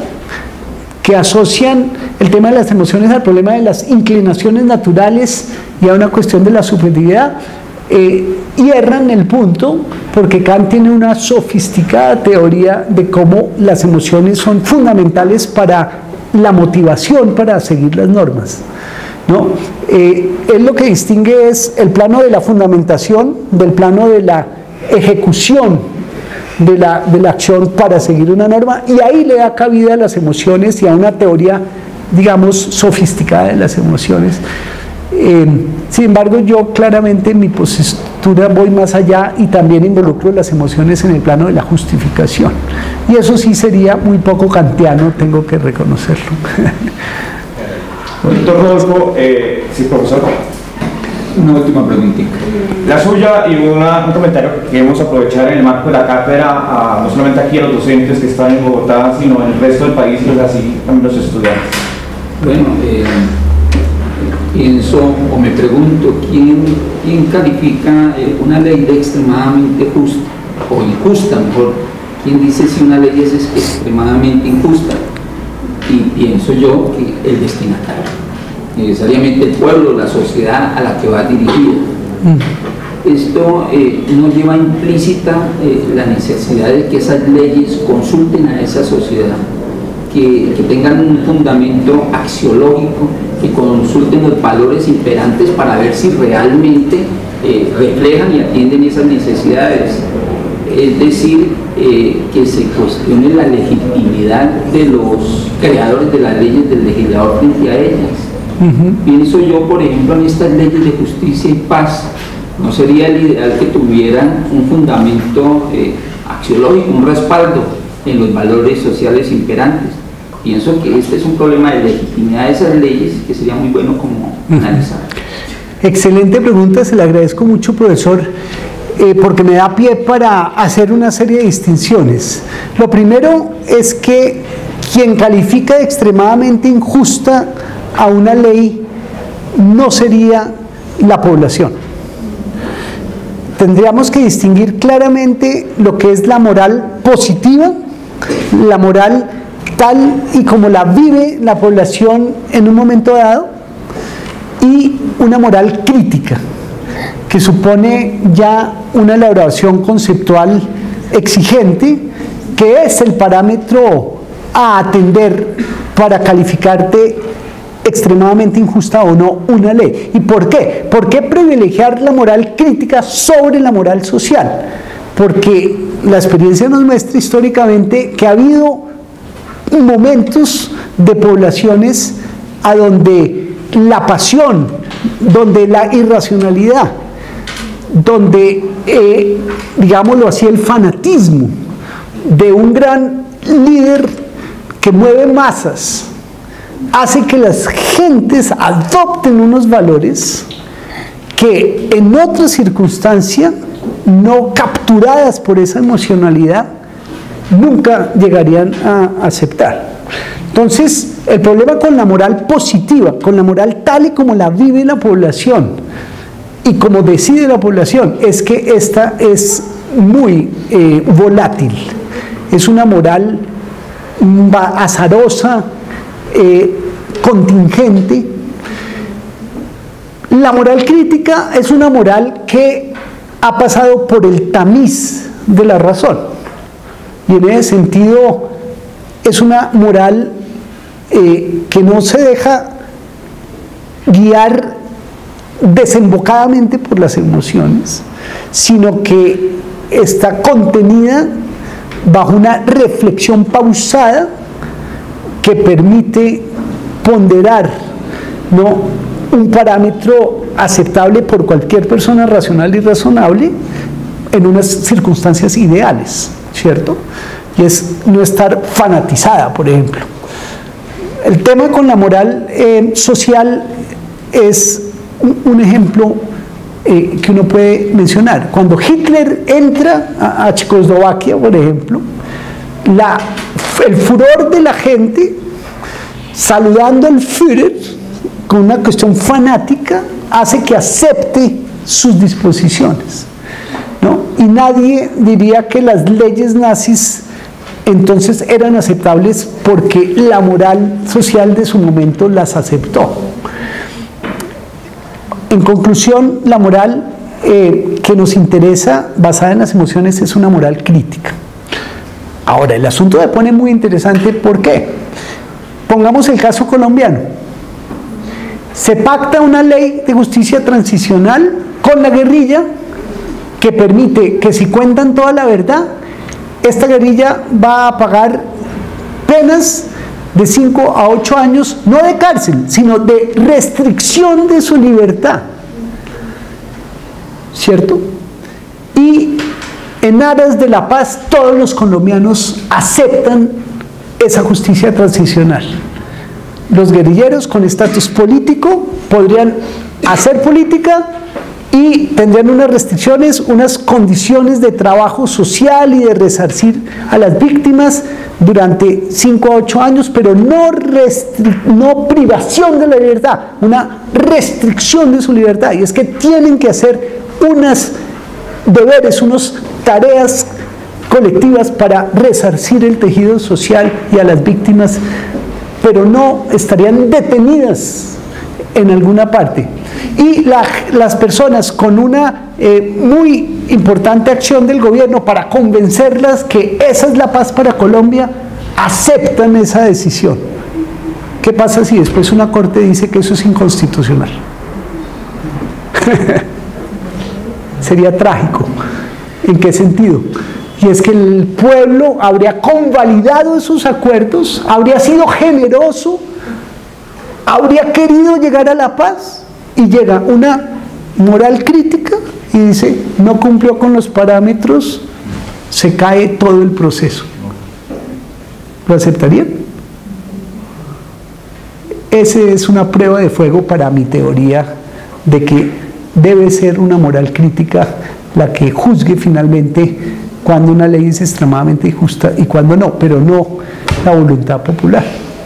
B: que asocian el tema de las emociones al problema de las inclinaciones naturales y a una cuestión de la subjetividad, eh, hierran el punto, porque Kant tiene una sofisticada teoría de cómo las emociones son fundamentales para la motivación para seguir las normas, ¿no? Eh, él lo que distingue es el plano de la fundamentación del plano de la ejecución de la, de la acción para seguir una norma, y ahí le da cabida a las emociones y a una teoría, digamos, sofisticada de las emociones. Eh, sin embargo, yo claramente en mi postura voy más allá y también involucro las emociones en el plano de la justificación, y eso sí sería muy poco kantiano, tengo que reconocerlo.
A: Doctor Rodolfo, eh, sí, profesor.
E: Una última preguntita.
A: La suya y una, un comentario que queremos aprovechar en el marco de la cátedra, a, no solamente aquí a los docentes que están en Bogotá, sino en el resto del país y así también los estudiantes.
E: Bueno, eh, pienso o me pregunto, ¿quién, quién califica eh, una ley de extremadamente justa o injusta, mejor? ¿Quién dice si una ley es extremadamente injusta? Y pienso yo que el destinatario, necesariamente el pueblo, la sociedad a la que va dirigida. Mm. Esto eh, no lleva implícita eh, la necesidad de que esas leyes consulten a esa sociedad, que, que tengan un fundamento axiológico, que consulten los valores imperantes para ver si realmente eh, reflejan y atienden esas necesidades. Es decir, eh, que se cuestione la legitimidad de los creadores de las leyes, del legislador frente a ellas. Uh-huh. Pienso yo, por ejemplo, en estas leyes de justicia y paz, no sería el ideal que tuvieran un fundamento eh, axiológico, un respaldo en los valores sociales imperantes. Pienso que este es un problema de legitimidad de esas leyes que sería muy bueno como uh-huh. analizar.
B: Excelente pregunta, se le agradezco mucho, profesor. Eh, porque me da pie para hacer una serie de distinciones. Lo primero es que quien califica de extremadamente injusta a una ley no sería la población. Tendríamos que distinguir claramente lo que es la moral positiva, la moral tal y como la vive la población en un momento dado, y una moral crítica, que supone ya una elaboración conceptual exigente, que es el parámetro a atender para calificarte extremadamente injusta o no una ley. ¿Y por qué? ¿Por qué privilegiar la moral crítica sobre la moral social? Porque la experiencia nos muestra históricamente que ha habido momentos de poblaciones a donde la pasión, donde la irracionalidad, donde, eh, digámoslo así, el fanatismo de un gran líder que mueve masas hace que las gentes adopten unos valores que en otra circunstancia, no capturadas por esa emocionalidad, nunca llegarían a aceptar. Entonces, el problema con la moral positiva, con la moral tal y como la vive la población y como decide la población, es que esta es muy eh, volátil, es una moral azarosa, eh, contingente. La moral crítica es una moral que ha pasado por el tamiz de la razón, y en ese sentido es una moral eh, que no se deja guiar desembocadamente por las emociones, sino que está contenida bajo una reflexión pausada que permite ponderar, ¿no?, un parámetro aceptable por cualquier persona racional y razonable en unas circunstancias ideales, ¿cierto? Y es no estar fanatizada, por ejemplo. El tema con la moral eh, social es un, un ejemplo eh, que uno puede mencionar. Cuando Hitler entra a, a Checoslovaquia, por ejemplo, la, el furor de la gente saludando al Führer con una cuestión fanática hace que acepte sus disposiciones, ¿no? Y nadie diría que las leyes nazis entonces eran aceptables porque la moral social de su momento las aceptó. En conclusión, la moral eh, que nos interesa, basada en las emociones, es una moral crítica. Ahora, el asunto se pone muy interesante. ¿Por qué? Pongamos el caso colombiano. se pacta una ley de justicia transicional con la guerrilla que permite que si cuentan toda la verdad, esta guerrilla va a pagar penas de cinco a ocho años, no de cárcel, sino de restricción de su libertad. ¿Cierto? Y en aras de la paz, todos los colombianos aceptan esa justicia transicional. Los guerrilleros con estatus político podrían hacer política y tendrían unas restricciones, unas condiciones de trabajo social y de resarcir a las víctimas durante cinco a ocho años, pero no, no privación de la libertad, una restricción de su libertad. Y es que tienen que hacer unas deberes, unas tareas colectivas para resarcir el tejido social y a las víctimas, pero no estarían detenidas en alguna parte. Y la, las personas con una eh, muy importante acción del gobierno para convencerlas que esa es la paz para Colombia, aceptan esa decisión. ¿Qué pasa si después una corte dice que eso es inconstitucional? Sería trágico. ¿En qué sentido? Y es que el pueblo habría convalidado esos acuerdos, habría sido generoso, habría querido llegar a la paz, y llega una moral crítica y dice, no cumplió con los parámetros, se cae todo el proceso. ¿Lo aceptarían? Esa es una prueba de fuego para mi teoría de que debe ser una moral crítica la que juzgue finalmente cuando una ley es extremadamente injusta y cuando no, pero no la voluntad popular.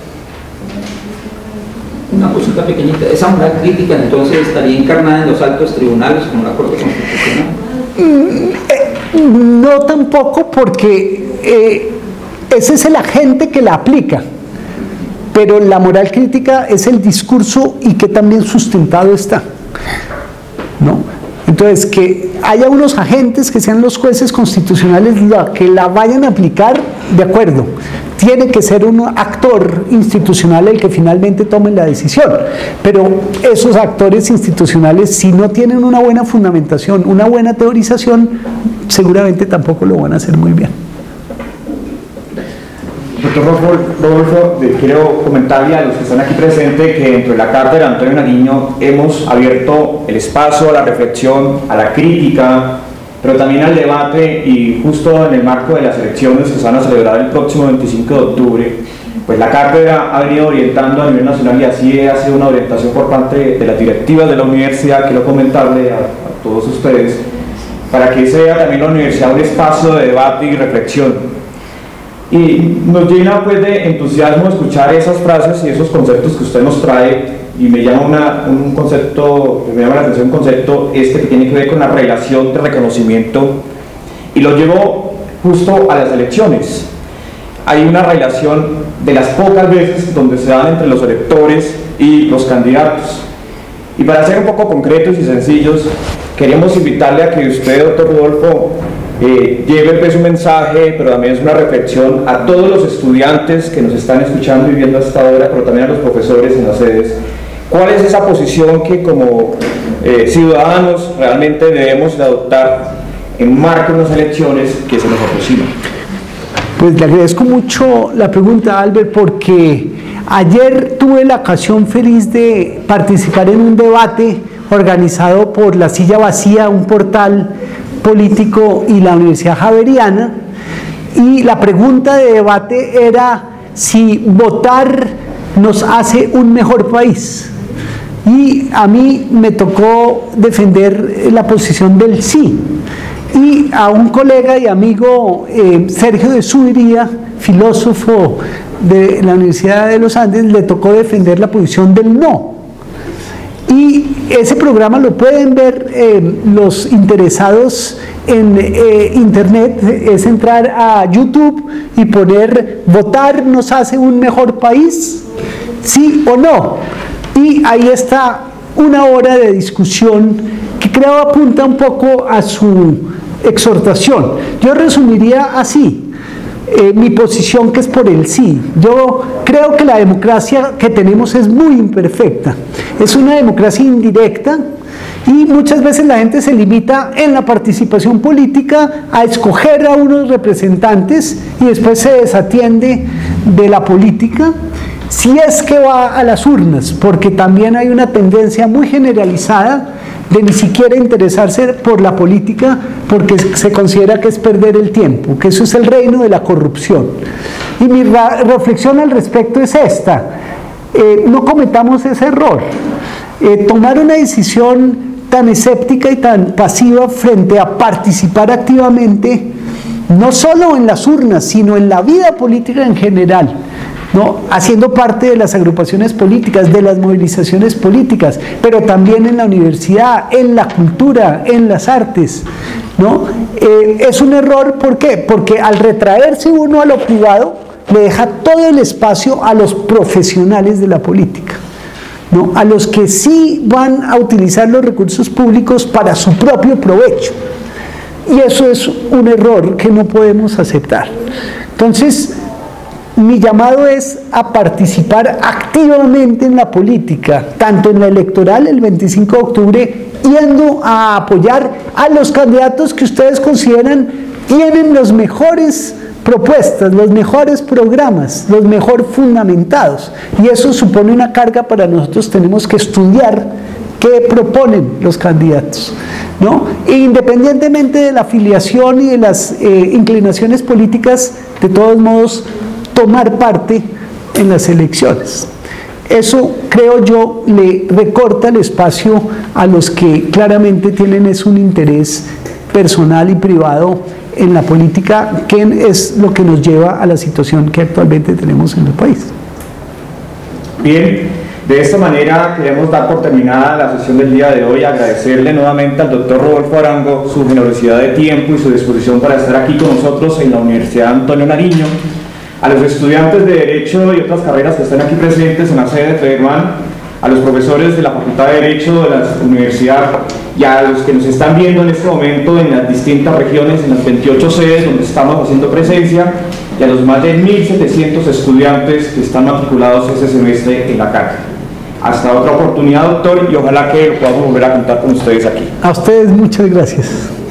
E: Una cosita pequeñita, esa moral crítica entonces estaría encarnada en los altos tribunales como la Corte Constitucional.
B: No tampoco, porque eh, ese es el agente que la aplica, pero la moral crítica es el discurso y que también sustentado está, ¿no? Entonces, que haya unos agentes que sean los jueces constitucionales que la vayan a aplicar, de acuerdo. Tiene que ser un actor institucional el que finalmente tome la decisión. Pero esos actores institucionales, si no tienen una buena fundamentación, una buena teorización, seguramente tampoco lo van a hacer muy bien.
A: Doctor Rodolfo, quiero comentarle a los que están aquí presentes que dentro de la cátedra Antonio Nariño hemos abierto el espacio a la reflexión, a la crítica, pero también al debate, y justo en el marco de las elecciones que se van a celebrar el próximo veinticinco de octubre, pues la cátedra ha venido orientando a nivel nacional y así ha sido una orientación por parte de las directivas de la universidad. Quiero comentarle a, a todos ustedes para que sea también la universidad un espacio de debate y reflexión. Y nos llena pues de entusiasmo escuchar esas frases y esos conceptos que usted nos trae, y me llama una, un concepto, me llama la atención un concepto este que tiene que ver con la relación de reconocimiento, y lo llevo justo a las elecciones. Hay una relación de las pocas veces donde se dan entre los electores y los candidatos. Y para ser un poco concretos y sencillos, queremos invitarle a que usted, doctor Rodolfo, Eh, lleve pues un mensaje, pero también es una reflexión a todos los estudiantes que nos están escuchando y viendo hasta ahora, pero también a los profesores en las sedes. ¿Cuál es esa posición que como eh, ciudadanos realmente debemos de adoptar en marco de unas elecciones que se nos aproximan?
B: Pues le agradezco mucho la pregunta, Albert, porque ayer tuve la ocasión feliz de participar en un debate organizado por La Silla Vacía, un portal político, y la Universidad Javeriana, y la pregunta de debate era si votar nos hace un mejor país, y a mí me tocó defender la posición del sí, y a un colega y amigo, eh, Sergio de Subiría, filósofo de la Universidad de los Andes, le tocó defender la posición del no. Y ese programa lo pueden ver eh, los interesados en eh, internet, es entrar a YouTube y poner votar nos hace un mejor país, sí o no, y ahí está una hora de discusión que creo apunta un poco a su exhortación. Yo resumiría así: eh, mi posición, que es por el sí. Yo creo que la democracia que tenemos es muy imperfecta, es una democracia indirecta, y muchas veces la gente se limita en la participación política a escoger a unos representantes y después se desatiende de la política, si es que va a las urnas, porque también hay una tendencia muy generalizada de ni siquiera interesarse por la política, porque se considera que es perder el tiempo, que eso es el reino de la corrupción. Y mi reflexión al respecto es esta: eh, no cometamos ese error. Eh, tomar una decisión tan escéptica y tan pasiva frente a participar activamente, no solo en las urnas, sino en la vida política en general, ¿no? Haciendo parte de las agrupaciones políticas, de las movilizaciones políticas, pero también en la universidad, en la cultura, en las artes, ¿no? Eh, es un error, ¿por qué? Porque al retraerse uno a lo privado, le deja todo el espacio a los profesionales de la política, ¿no? A los que sí van a utilizar los recursos públicos para su propio provecho. Y eso es un error que no podemos aceptar. Entonces, mi llamado es a participar activamente en la política, tanto en la electoral el veinticinco de octubre, yendo a apoyar a los candidatos que ustedes consideran tienen los mejores propuestas, los mejores programas, los mejor fundamentados, y eso supone una carga para nosotros. Tenemos que estudiar qué proponen los candidatos, ¿no? E independientemente de la afiliación y de las eh, inclinaciones políticas, de todos modos, tomar parte en las elecciones. Eso, creo yo, le recorta el espacio a los que claramente tienen es un interés personal y privado en la política, que es lo que nos lleva a la situación que actualmente tenemos en el país.
A: Bien, de esta manera queremos dar por terminada la sesión del día de hoy, agradecerle nuevamente al doctor Rodolfo Arango su generosidad de tiempo y su disposición para estar aquí con nosotros en la Universidad Antonio Nariño, a los estudiantes de Derecho y otras carreras que están aquí presentes en la sede de FEDERMAN, a los profesores de la Facultad de Derecho de la Universidad y a los que nos están viendo en este momento en las distintas regiones, en las veintiocho sedes donde estamos haciendo presencia, y a los más de mil setecientos estudiantes que están matriculados este semestre en la cátedra. Hasta otra oportunidad, doctor, y ojalá que podamos volver a contar con ustedes aquí.
B: A ustedes muchas gracias.